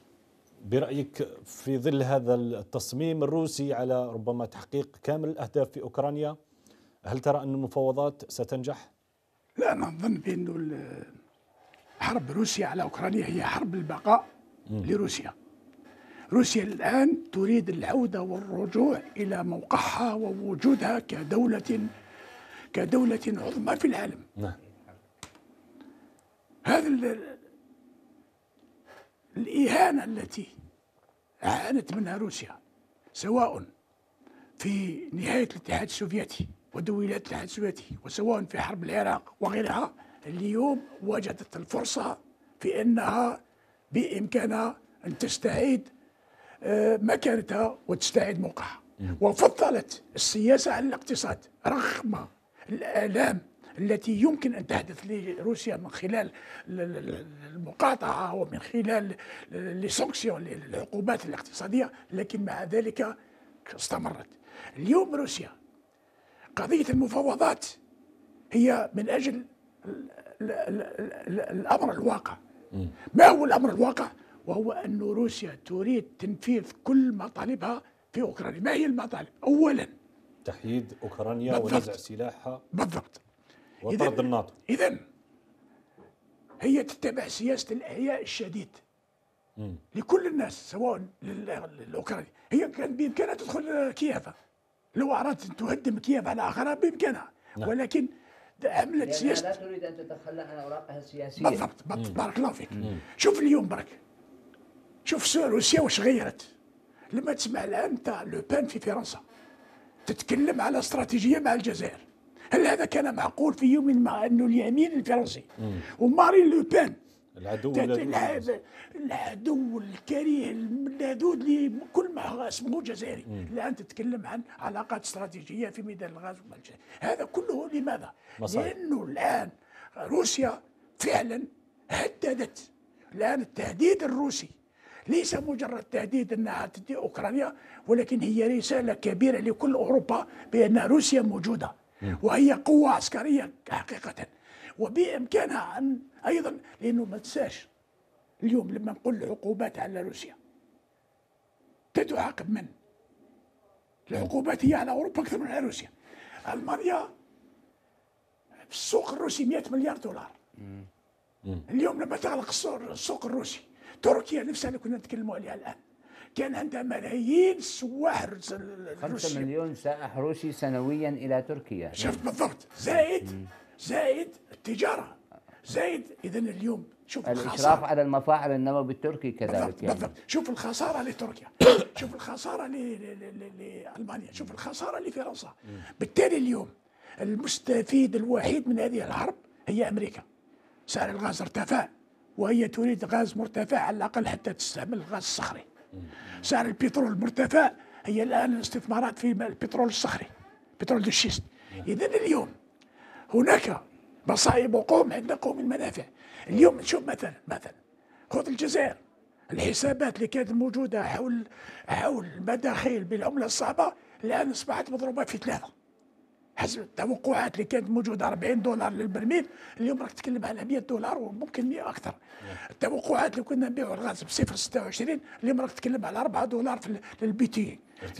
برأيك في ظل هذا التصميم الروسي على ربما تحقيق كامل الأهداف في أوكرانيا، هل ترى أن المفاوضات ستنجح؟ لا، أنا أظن بأن حرب روسيا على أوكرانيا هي حرب البقاء م. لروسيا. روسيا الآن تريد العودة والرجوع إلى موقعها ووجودها كدولة كدولة عظمى في العالم. نعم. هذا الإهانة التي عانت منها روسيا سواء في نهاية الاتحاد السوفيتي ودولات الاتحاد السوفيتي وسواء في حرب العراق وغيرها، اليوم وجدت الفرصة في أنها بإمكانها أن تستعيد مكانتها وتستعيد موقعها، وفضلت السياسة على الاقتصاد رغم الآلام التي يمكن أن تحدث لروسيا من خلال المقاطعة ومن خلال السانكسيون العقوبات الاقتصادية، لكن مع ذلك استمرت. اليوم روسيا قضية المفاوضات هي من أجل الأمر الواقع. ما هو الأمر الواقع؟ وهو أن روسيا تريد تنفيذ كل مطالبها في أوكرانيا. ما هي المطالب؟ أولا تحييد أوكرانيا ونزع سلاحها بالضبط وطرد الناطو. إذن هي تتبع سياسة الإحياء الشديد م. لكل الناس سواء للأوكرانيا. هي كان بإمكانها تدخل كييف، لو أردت أن تهدم كييف على آخرها بإمكانها، نعم. ولكن عملت سياسة لا تريد أن تتخلى عن أوراقها السياسية. بالضبط. بارك الله فيك. شوف اليوم برك، شوف روسيا واش غيرت. لما تسمع الآن تاع لوبان في فرنسا تتكلم على استراتيجية مع الجزائر، هل هذا كان معقول في يوم ما أنه اليمين الفرنسي ومارين لوبان العدو العدو الكريه اللدود لكل ما اسمه جزائري الآن تتكلم عن علاقات استراتيجية في ميدان الغاز مع الجزائر. هذا كله لماذا؟ مصاري. لأنه الآن روسيا فعلا هددت. الآن التهديد الروسي ليس مجرد تهديد أنها تدي أوكرانيا، ولكن هي رسالة كبيرة لكل أوروبا بأن روسيا موجودة وهي قوة عسكرية حقيقة، وبإمكانها أن أيضا، لأنه ما تنساش اليوم لما نقول العقوبات على روسيا تتعاقب من؟ العقوبات هي على أوروبا أكثر من على روسيا. ألمانيا في السوق الروسي مئة مليار دولار اليوم لما تغلق السوق الروسي. تركيا نفسها اللي كنا نتكلموا عليها الآن كان عندها ملايين سواح خمسة مليون سائح روسي سنويا إلى تركيا. شفت بالضبط. زائد زائد التجارة زائد. إذن اليوم شوف الإشراف الخسارة. على المفاعل النووي التركي كذلك بالضبط يعني. بالضبط. شوف الخساره لتركيا، شوف الخساره ل- ل- ل- ل- لالمانيا، شوف الخساره لفرنسا. بالتالي اليوم المستفيد الوحيد من هذه الحرب هي امريكا. سعر الغاز ارتفع وهي تريد غاز مرتفع على الاقل حتى تستعمل الغاز الصخري. سعر البترول مرتفع، هي الان الاستثمارات في البترول الصخري، بترول الشيست. اذا اليوم هناك مصائب وقوم عند قوم المنافع. اليوم نشوف مثلا مثلا خذ الجزائر، الحسابات اللي كانت موجوده حول حول المداخيل بالعمله الصعبه الان اصبحت مضروبه في ثلاثه. حسب التوقعات اللي كانت موجوده أربعين دولار للبرميل، اليوم راك تتكلم على مئة دولار وممكن مئة اكثر. التوقعات اللي كنا نبيعوا الغاز ب صفر ستة وعشرين، اليوم راك تتكلم على أربعة دولار في للبيتي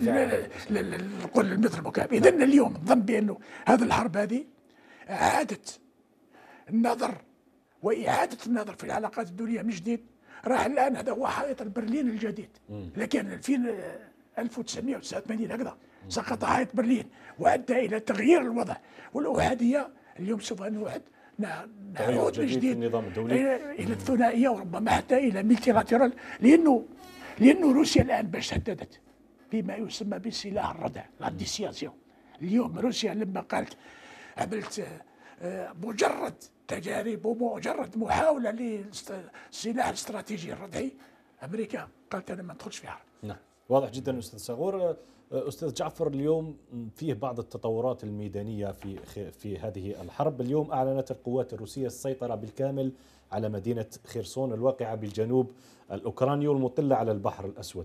المتر المكعب. اذا اليوم نظن بانه هذه الحرب هذه اعادت النظر واعاده النظر في العلاقات الدوليه من جديد. راح الان هذا هو حائط برلين الجديد، لكن في ألف وتسعمئة وتسعة وثمانين هكذا سقط حائط برلين وادى الى تغيير الوضع والاحاديه. اليوم سوف نعد نعود من جديد في النظام الدولي الى الثنائيه وربما حتى الى ملتيلاترال، لانه لانه روسيا الان باش هددت بما يسمى بسلاح الردع الديسياسيون. اليوم روسيا لما قالت عملت مجرد تجارب ومجرد محاوله للسلاح الاستراتيجي الردعي، امريكا قالت انا ما ندخلش في حرب. نعم، واضح جدا استاذ صغور. استاذ جعفر، اليوم فيه بعض التطورات الميدانيه في في هذه الحرب. اليوم اعلنت القوات الروسيه السيطره بالكامل على مدينه خيرسون الواقعه بالجنوب الاوكراني والمطله على البحر الاسود.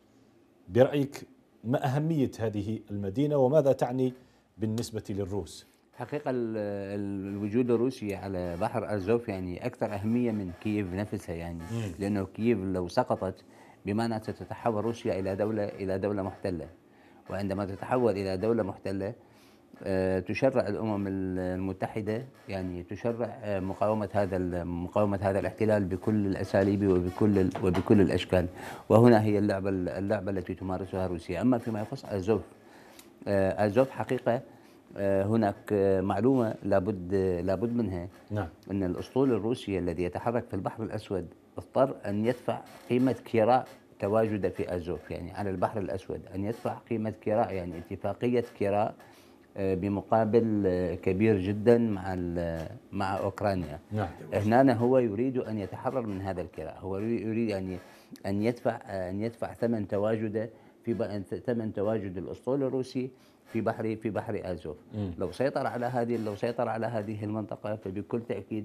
برايك ما اهميه هذه المدينه وماذا تعني بالنسبه للروس؟ حقيقة الوجود الروسي على بحر أزوف يعني أكثر أهمية من كييف نفسها يعني، لأنه كييف لو سقطت بمعنى ستتحول روسيا إلى دولة إلى دولة محتلة، وعندما تتحول إلى دولة محتلة تشرع الأمم المتحدة يعني تشرع مقاومة هذا مقاومة هذا الاحتلال بكل الأساليب وبكل وبكل الأشكال، وهنا هي اللعبة اللعبة التي تمارسها روسيا. أما فيما يخص أزوف، أزوف حقيقة هناك معلومة لابد لابد منها. نعم. أن الأسطول الروسي الذي يتحرك في البحر الأسود اضطر أن يدفع قيمة كراء تواجده في أزوف، يعني على البحر الأسود أن يدفع قيمة كراء، يعني اتفاقية كراء بمقابل كبير جدا مع مع أوكرانيا. نعم. هنا هو يريد أن يتحرر من هذا الكراء، هو يريد أن أن يدفع أن يدفع ثمن تواجده في ثمن تواجد الأسطول الروسي في بحر في بحر أزوف. م. لو سيطر على هذه لو سيطر على هذه المنطقة فبكل تأكيد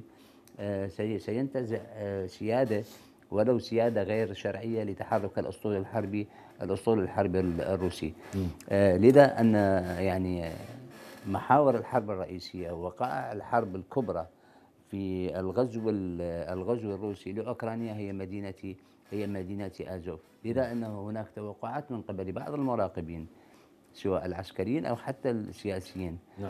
سينتزع سيادة ولو سيادة غير شرعية لتحرك الأسطول الحربي الأسطول الحربي الروسي. آه لذا أن يعني محاور الحرب الرئيسية ووقائع الحرب الكبرى في الغزو الغزو الروسي لأوكرانيا هي مدينة هي مدينة أزوف. لذا أنه هناك توقعات من قبل بعض المراقبين سواء العسكريين أو حتى السياسيين. نعم.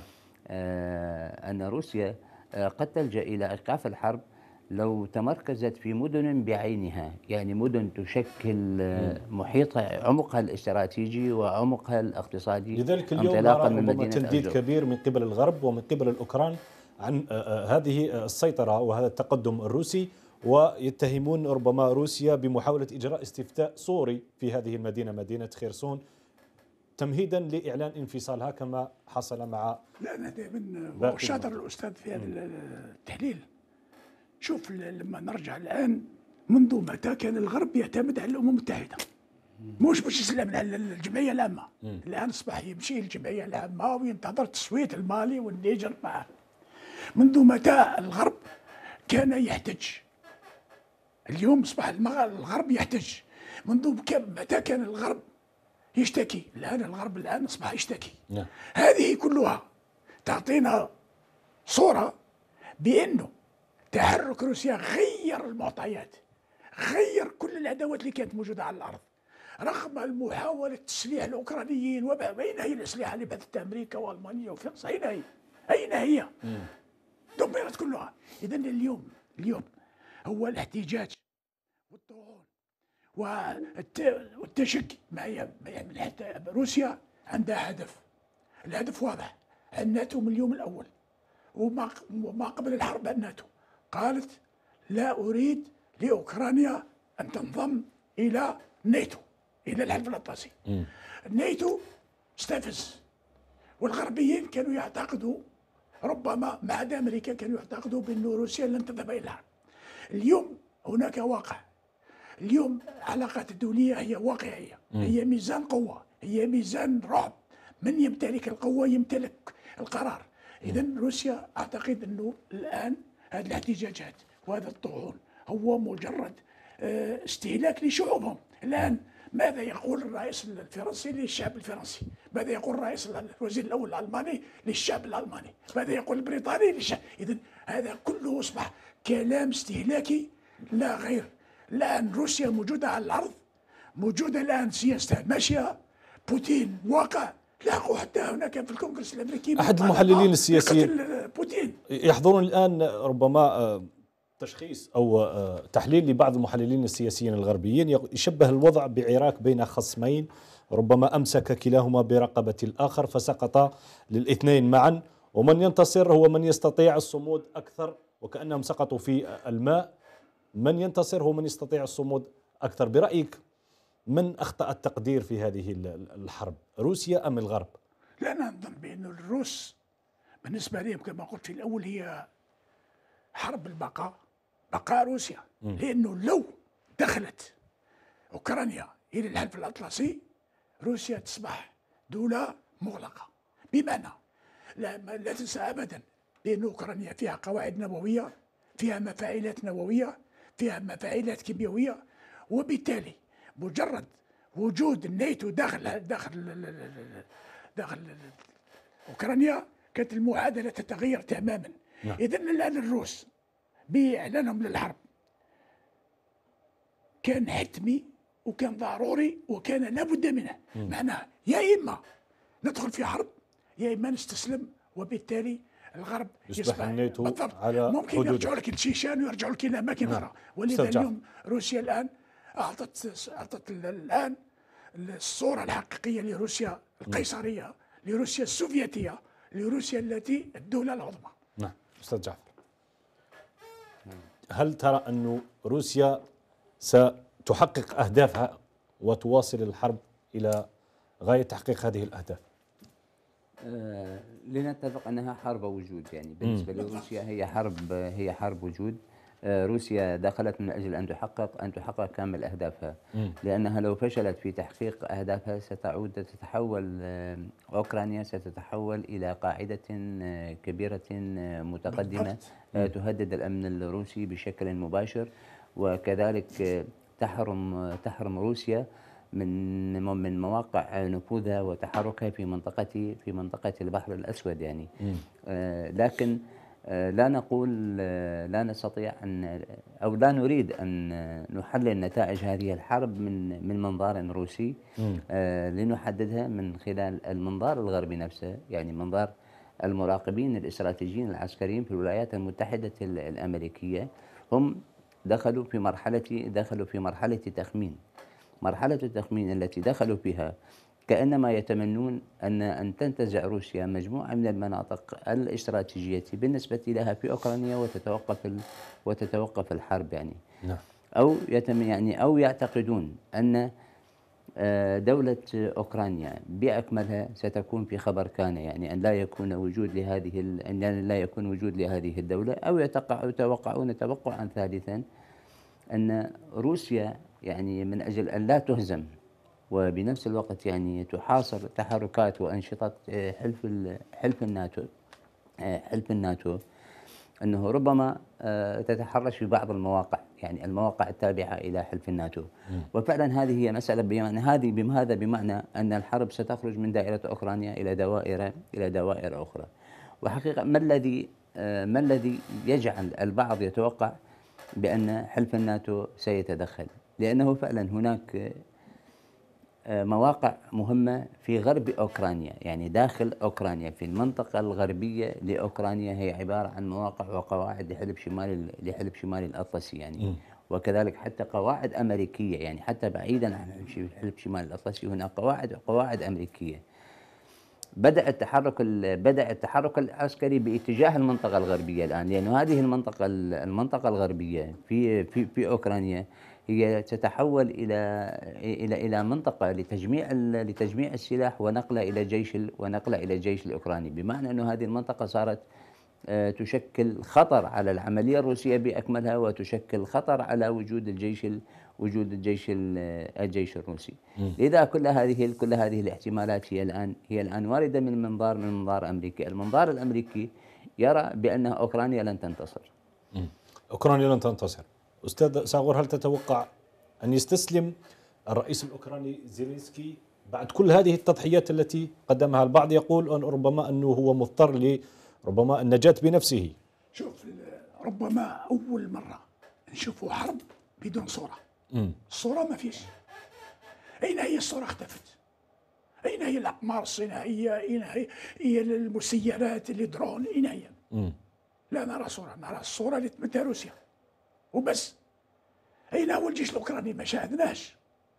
آه أن روسيا آه قد تلجأ إلى إيقاف الحرب لو تمركزت في مدن بعينها، يعني مدن تشكل آه محيطها عمقها الاستراتيجي وعمقها الاقتصادي. لذلك اليوم نرى ربما تنديد كبير من قبل الغرب ومن قبل الأوكران عن آه هذه السيطرة وهذا التقدم الروسي، ويتهمون ربما روسيا بمحاولة إجراء استفتاء صوري في هذه المدينة مدينة خيرسون تمهيدا لإعلان انفصالها كما حصل مع. لا أنا دائما شاطر الأستاذ في هذا التحليل. شوف لما نرجع الآن، منذ متى كان الغرب يعتمد على الأمم المتحدة؟ مش باش يسلم على الجمعية العامة. مم. الآن أصبح يمشي الجمعية العامة وينتظر تصويت المالي والنيجر معه. منذ متى الغرب كان يحتج؟ اليوم أصبح الغرب يحتج. منذ متى كان الغرب يشتكي؟ الآن الغرب الآن أصبح يشتكي. نعم. هذه كلها تعطينا صورة بأنه تحرك روسيا غير المعطيات، غير كل الأدوات اللي كانت موجودة على الأرض، رغم محاولة تسليح الأوكرانيين. وأين هي الأسلحة اللي بعثتها أمريكا وألمانيا وفرنسا؟ أين هي؟ أين هي؟ دمرت كلها. إذا اليوم اليوم هو الاحتجاج والطعون والتشكي. ما يعمل حتى روسيا عندها هدف، الهدف واضح. الناتو من اليوم الأول وما ما قبل الحرب الناتو قالت لا أريد لأوكرانيا أن تنضم إلى ناتو، إلى الحلف الأطلسي. الناتو استفز، والغربيين كانوا يعتقدوا، ربما ما عدا أمريكا، كانوا يعتقدوا بأن روسيا لن تذهب إلى الحرب. اليوم هناك واقع، اليوم العلاقات الدولية هي واقعية، هي ميزان قوة، هي ميزان رعب، من يمتلك القوة يمتلك القرار. إذا روسيا أعتقد أنه الآن هذه الاحتجاجات وهذا الطاعون هو مجرد استهلاك لشعوبهم. الآن ماذا يقول الرئيس الفرنسي للشعب الفرنسي؟ ماذا يقول الرئيس الوزير الأول الألماني للشعب الألماني؟ ماذا يقول البريطاني للشعب؟ إذا هذا كله أصبح كلام استهلاكي لا غير. الآن روسيا موجودة على الأرض، موجودة الآن سياستها ماشية، بوتين واقع، لاقوا حتى هناك في الكونغرس الأمريكي أحد المحللين السياسيين بوتين يحضرون الآن ربما تشخيص أو تحليل لبعض المحللين السياسيين الغربيين يشبه الوضع بعراك بين خصمين، ربما أمسك كلاهما برقبة الآخر فسقط للاثنين معا، ومن ينتصر هو من يستطيع الصمود أكثر، وكأنهم سقطوا في الماء. من ينتصر هو من يستطيع الصمود أكثر. برأيك من أخطأ التقدير في هذه الحرب، روسيا أم الغرب؟ لا، أنا أظن بأن الروس بالنسبة لهم كما قلت في الأول هي حرب البقاء، بقاء روسيا. م. لأنه لو دخلت أوكرانيا إلى الحلف الأطلسي روسيا تصبح دولة مغلقة، بمعنى لا, لا تنسى أبدا بأن أوكرانيا فيها قواعد نووية، فيها مفاعلات نووية، فيها مفاعلات كيميائية، وبالتالي مجرد وجود الناتو داخل داخل داخل أوكرانيا كانت المعادلة تتغير تماما. نعم. إذن الآن الروس بإعلانهم للحرب كان حتمي وكان ضروري وكان لابد منه. معناه يا إما ندخل في حرب يا إما نستسلم، وبالتالي الغرب يصبح الناتو على ممكن حدوده. يرجعوا لك للشيشان ويرجعوا لك إلى أماكن أخرى. ولذا اليوم روسيا الآن أعطت أعطت الآن الصورة الحقيقية لروسيا القيصرية، لروسيا السوفيتية، لروسيا التي الدولة العظمى. نعم أستاذ جعفر، هل ترى أن روسيا ستحقق أهدافها وتواصل الحرب إلى غاية تحقيق هذه الأهداف؟ آه لنتفق أنها حرب وجود، يعني بالنسبة م. لروسيا هي حرب هي حرب وجود. آه روسيا دخلت من أجل أن تحقق أن تحقق كامل أهدافها، م. لأنها لو فشلت في تحقيق أهدافها ستعود تتحول آه أوكرانيا ستتحول إلى قاعدة آه كبيرة آه متقدمة آه تهدد الأمن الروسي بشكل مباشر، وكذلك آه تحرم تحرم روسيا من من مواقع نفوذها وتحركها في منطقة في منطقة البحر الأسود يعني. آه لكن آه لا نقول آه لا نستطيع أن أو لا نريد أن نحلل نتائج هذه الحرب من من منظار روسي، آه لنحددها من خلال المنظار الغربي نفسه، يعني منظار المراقبين الاستراتيجيين العسكريين في الولايات المتحدة الأمريكية. هم دخلوا في مرحلة دخلوا في مرحلة تخمين. مرحلة التخمين التي دخلوا فيها كأنما يتمنون أن أن تنتزع روسيا مجموعة من المناطق الاستراتيجية بالنسبة لها في أوكرانيا وتتوقف وتتوقف الحرب يعني. نعم. أو يتم يعني أو يعتقدون أن دولة أوكرانيا بأكملها ستكون في خبر كان، يعني أن لا يكون وجود لهذه أن لا يكون وجود لهذه الدولة، أو يتوقعون توقعا ثالثا أن روسيا يعني من أجل أن لا تهزم وبنفس الوقت يعني تحاصر تحركات وأنشطة حلف حلف الناتو حلف الناتو أنه ربما تتحرش في بعض المواقع، يعني المواقع التابعة إلى حلف الناتو. وفعلا هذه هي مسألة بمعنى هذه بهذا بمعنى أن الحرب ستخرج من دائرة أوكرانيا إلى دوائر إلى دوائر أخرى. وحقيقة ما الذي ما الذي يجعل البعض يتوقع بأن حلف الناتو سيتدخل؟ لأنه فعلا هناك مواقع مهمة في غرب أوكرانيا، يعني داخل أوكرانيا في المنطقة الغربية لأوكرانيا هي عبارة عن مواقع وقواعد لحلف شمال لحلف شمال الأطلسي يعني. م. وكذلك حتى قواعد أمريكية، يعني حتى بعيدا عن حلف شمال الأطلسي هناك قواعد وقواعد أمريكية. بدأ التحرك بدأ التحرك العسكري باتجاه المنطقة الغربية الآن، لأن هذه المنطقة المنطقة الغربية في في في أوكرانيا هي تتحول إلى إلى إلى منطقة لتجميع لتجميع السلاح ونقله إلى جيش ونقله إلى الجيش الأوكراني، بمعنى أن هذه المنطقة صارت تشكل خطر على العملية الروسية بأكملها، وتشكل خطر على وجود الجيش وجود الجيش الجيش الروسي. لذا كل هذه كل هذه الاحتمالات هي الآن هي الآن واردة من منظار من منظار أمريكي. المنظار الأمريكي يرى بأن أوكرانيا لن تنتصر. أوكرانيا لن تنتصر. أستاذ ساغور، هل تتوقع أن يستسلم الرئيس الأوكراني زيلينسكي بعد كل هذه التضحيات التي قدمها؟ البعض يقول أن ربما أنه هو مضطر ل ربما النجاة بنفسه. شوف، ربما أول مرة نشوفوا حرب بدون صورة. مم. الصورة ما فيش. أين هي الصورة؟ اختفت. أين هي الأقمار الصناعية؟ أين هي, هي المسيرات اللي درون؟ أين هي؟ مم. لا نرى صورة، نرى الصورة اللي تمدها روسيا وبس. أين هو الجيش الأوكراني؟ ما شاهدناش.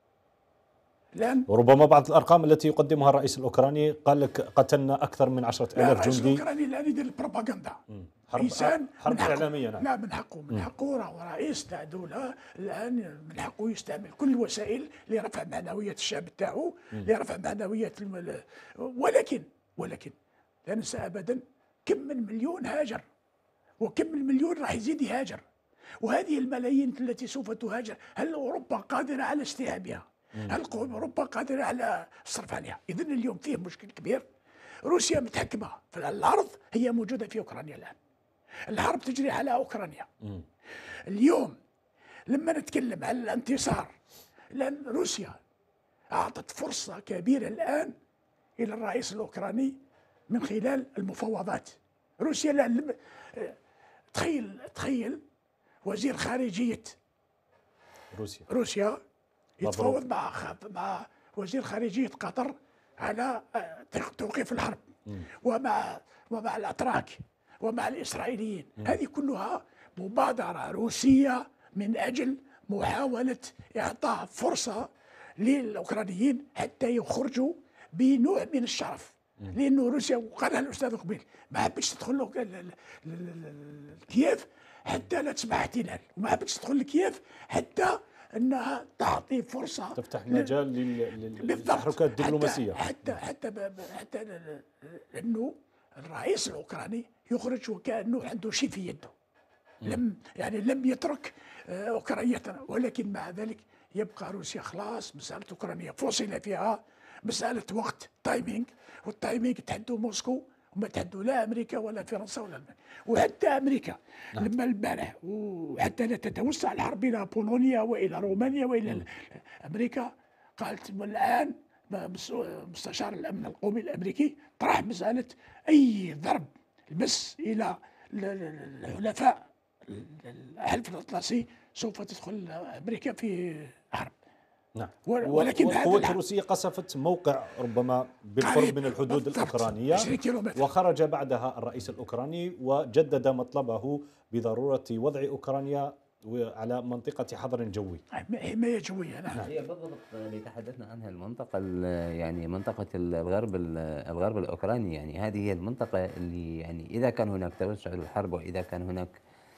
لأن وربما بعض الأرقام التي يقدمها الرئيس الأوكراني قال لك قتلنا أكثر من عشرة آلاف جندي. الرئيس الأوكراني الآن يدير البروباغندا. حرب, إنسان حرب إعلامية. نعم. لا، من حقه من حقه راه رئيس تاع دولة الآن، من حقه يستعمل كل الوسائل لرفع معنوية الشعب تاعو، لرفع معنوية الم... ولكن ولكن لا ننسى أبدا كم من مليون هاجر، وكم من مليون راح يزيد يهاجر، وهذه الملايين التي سوف تهاجر هل أوروبا قادرة على استيعابها؟ هل أوروبا قادرة على الصرف عليها؟ إذن اليوم فيه مشكل كبير. روسيا متحكمة في الأرض، هي موجودة في أوكرانيا الآن. الحرب تجري على أوكرانيا. اليوم لما نتكلم عن الانتصار، لأن روسيا أعطت فرصة كبيرة الآن إلى الرئيس الأوكراني من خلال المفاوضات. روسيا الآن تخيل تخيل وزير خارجية روسيا روسيا يتفاوض مع مع وزير خارجية قطر على توقيف الحرب، ومع ومع الأتراك ومع الإسرائيليين. هذه كلها مبادرة روسية من أجل محاولة إعطاء فرصة للأوكرانيين حتى يخرجوا بنوع من الشرف. لأنه روسيا، وقالها الأستاذ قبيل، ما حبتش تدخل كييف حتى لا تسمح احتلال، وما حبتش تدخل لكييف حتى انها تعطي فرصه، تفتح مجال للتحركات الدبلوماسيه. حتى حتى حتى, حتى لانه الرئيس الاوكراني يخرج وكانه عنده شيء في يده. لم يعني لم يترك اوكرانيا، ولكن مع ذلك يبقى روسيا خلاص مساله اوكرانيا فصل فيها مساله وقت، تايمينج، والتايمينج تحدوا موسكو وما تحدوا لا امريكا ولا فرنسا ولا المانيا، وحتى امريكا. نعم. لما البارح وحتى لا تتوسع الحرب الى بولونيا والى رومانيا والى م. امريكا قالت الان مستشار الامن القومي الامريكي طرح مساله اي ضرب مس الى الحلفاء الحلف الاطلسي سوف تدخل امريكا في حرب. نعم. ولكن القوات الروسية قصفت موقع ربما بالقرب من الحدود الأوكرانية، وخرج بعدها الرئيس الأوكراني وجدد مطلبه بضرورة وضع أوكرانيا على منطقة حظر جوي، حماية جوية. نعم. هي بالضبط اللي تحدثنا عنها المنطقة يعني منطقة الغرب الغرب الأوكراني. يعني هذه هي المنطقة اللي يعني إذا كان هناك توسع للحرب، وإذا كان هناك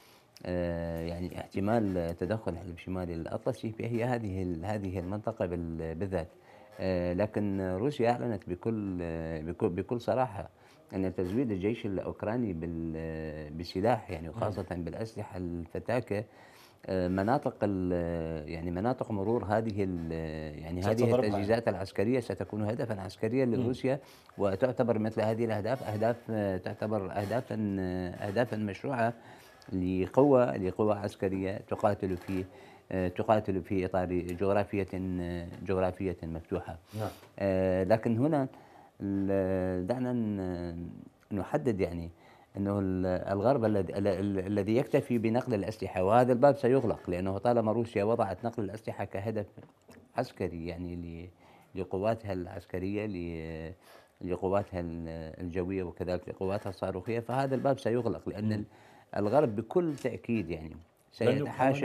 آه يعني احتمال تدخل الحلف الشمالي الأطلسي، فهي هذه هذه المنطقة بالذات. آه لكن روسيا أعلنت بكل آه بكل, بكل صراحة أن تزويد الجيش الأوكراني بالسلاح، يعني وخاصة بالأسلحة الفتاكة، آه مناطق يعني مناطق مرور هذه يعني هذه التجهيزات العسكرية ستكون هدفا عسكريا لروسيا، وتعتبر مثل هذه الأهداف أهداف تعتبر أهدافا أهدافا مشروعة لقوة لقوة عسكرية تقاتل في تقاتل في إطار جغرافية جغرافية مفتوحة. نعم. آه لكن هنا دعنا نحدد يعني أنه الغرب الذي الذي يكتفي بنقل الأسلحة، وهذا الباب سيغلق، لأنه طالما روسيا وضعت نقل الأسلحة كهدف عسكري يعني لقواتها العسكرية، لقواتها الجوية وكذلك لقواتها الصاروخية، فهذا الباب سيغلق، لأن الغرب بكل تأكيد يعني سيتحاشى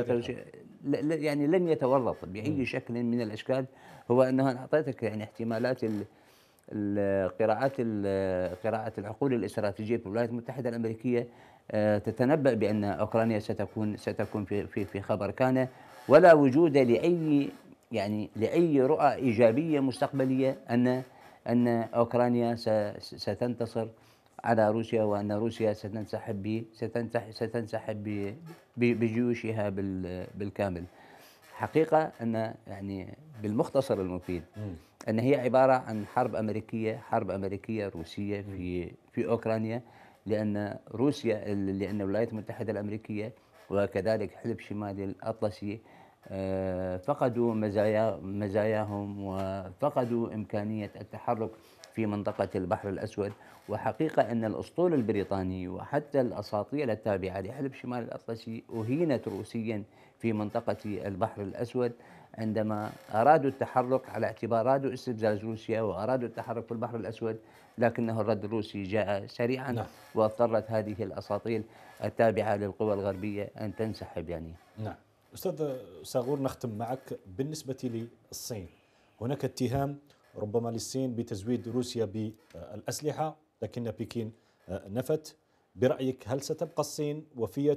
يعني لن يتورط بأي شكل من الأشكال. هو أنه أنا أعطيتك يعني احتمالات قراءات قراءة العقول الاستراتيجية في الولايات المتحدة الأمريكية تتنبأ بأن أوكرانيا ستكون ستكون في في في خبر كان، ولا وجود لأي يعني لأي رؤى إيجابية مستقبلية أن أن أوكرانيا ستنتصر على روسيا، وأن روسيا ستنسحب ب ستنسحب بجيوشها بالكامل. حقيقة أن يعني بالمختصر المفيد أن هي عبارة عن حرب أمريكية حرب أمريكية روسية في في أوكرانيا، لأن روسيا لأن الولايات المتحدة الأمريكية وكذلك حلف شمال الأطلسي فقدوا مزايا مزاياهم وفقدوا إمكانية التحرك في منطقة البحر الأسود. وحقيقة أن الأسطول البريطاني وحتى الأساطيل التابعة لحلف شمال الأطلسي أهينت روسيا في منطقة البحر الأسود عندما أرادوا التحرك على اعتبار أرادوا استفزاز روسيا وأرادوا التحرك في البحر الأسود، لكنه الرد الروسي جاء سريعا. نعم. واضطرت هذه الأساطيل التابعة للقوى الغربية أن تنسحب يعني. نعم. أستاذ صاغور، نختم معك. بالنسبة للصين هناك اتهام ربما للصين بتزويد روسيا بالأسلحة، لكن بكين نفت. برأيك هل ستبقى الصين وفية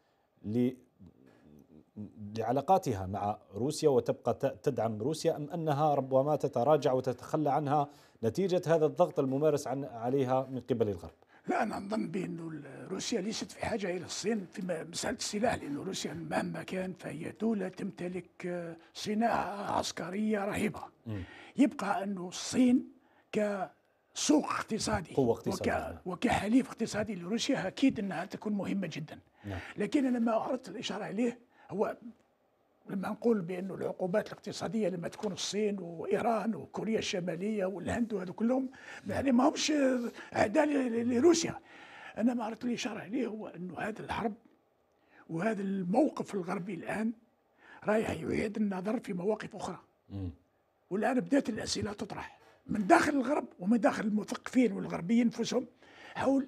لعلاقاتها مع روسيا وتبقى تدعم روسيا، أم أنها ربما تتراجع وتتخلى عنها نتيجة هذا الضغط الممارس عن عليها من قبل الغرب؟ لا، أنا أظن بأن روسيا ليست في حاجة إلى الصين في مسألة السلاح، لأن روسيا مهما كان فهي دولة تمتلك صناعة عسكرية رهيبة. م. يبقى أن الصين كسوق اقتصادي, قوة اقتصادية وك وكحليف اقتصادي لروسيا أكيد أنها تكون مهمة جدا. نعم. لكن أنا ما أردت الإشارة إليه هو لما نقول بأنه العقوبات الاقتصادية لما تكون الصين وإيران وكوريا الشمالية والهند وهذا كلهم يعني ما همش أعداء لروسيا. أنا ما أردت الإشارة إليه هو أنه هذه الحرب وهذا الموقف الغربي الآن رايح يعيد النظر في مواقف أخرى. م. والآن بدأت الأسئلة تطرح من داخل الغرب ومن داخل المثقفين والغربيين أنفسهم حول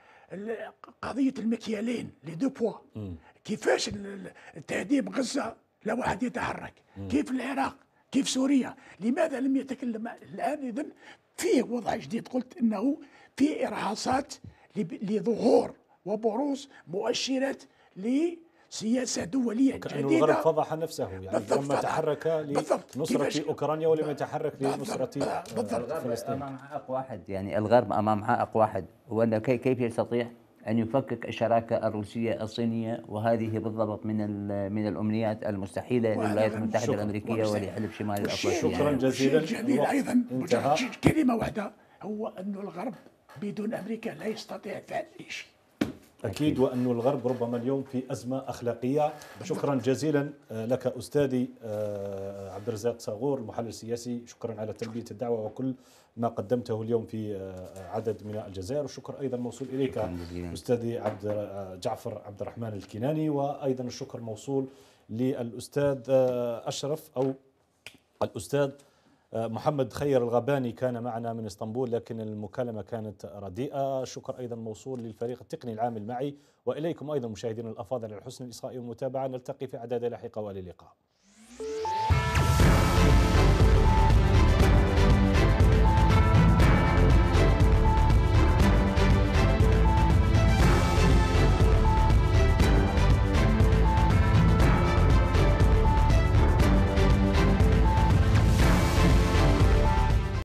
قضية المكيالين لي دو بوا. كيفاش التهديد غزة لا واحد يتحرك، م. كيف العراق، كيف سوريا، لماذا لم يتكلم الآن؟ إذن فيه وضع جديد، قلت إنه في إرهاصات لظهور وبروز مؤشرات لسياسة دولية جديدة. كأن الغرب فضح نفسه يعني لما تحرك لنصرة أوكرانيا ولم يتحرك لنصرة فلسطين. أمام عائق واحد، يعني الغرب أمام عائق واحد، هو أنه كيف يستطيع أن يفكك الشراكة الروسية الصينية، وهذه بالضبط من من الأمنيات المستحيلة للولايات المتحدة الأمريكية ولحلف شمال الأطلسي. شكرا جزيلا. جميل أيضا كلمة واحدة، هو أن الغرب بدون أمريكا لا يستطيع فعل أي شيء. أكيد، وأن الغرب ربما اليوم في أزمة أخلاقية. شكرا جزيلا لك أستاذي عبد الرزاق صاغور المحلل السياسي، شكرا على تلبية الدعوة وكل ما قدمته اليوم في عدد من الجزائر. والشكر أيضا موصول إليك أستاذي عبد جعفر عبد الرحمن الكناني، وأيضا الشكر موصول للأستاذ أشرف أو الأستاذ محمد خير الغباني، كان معنا من اسطنبول لكن المكالمة كانت رديئة. شكر أيضا موصول للفريق التقني العامل معي، وإليكم أيضا مشاهدينا الأفاضل على حسن الإصغاء والمتابعة. نلتقي في أعداد لاحقة، والى اللقاء.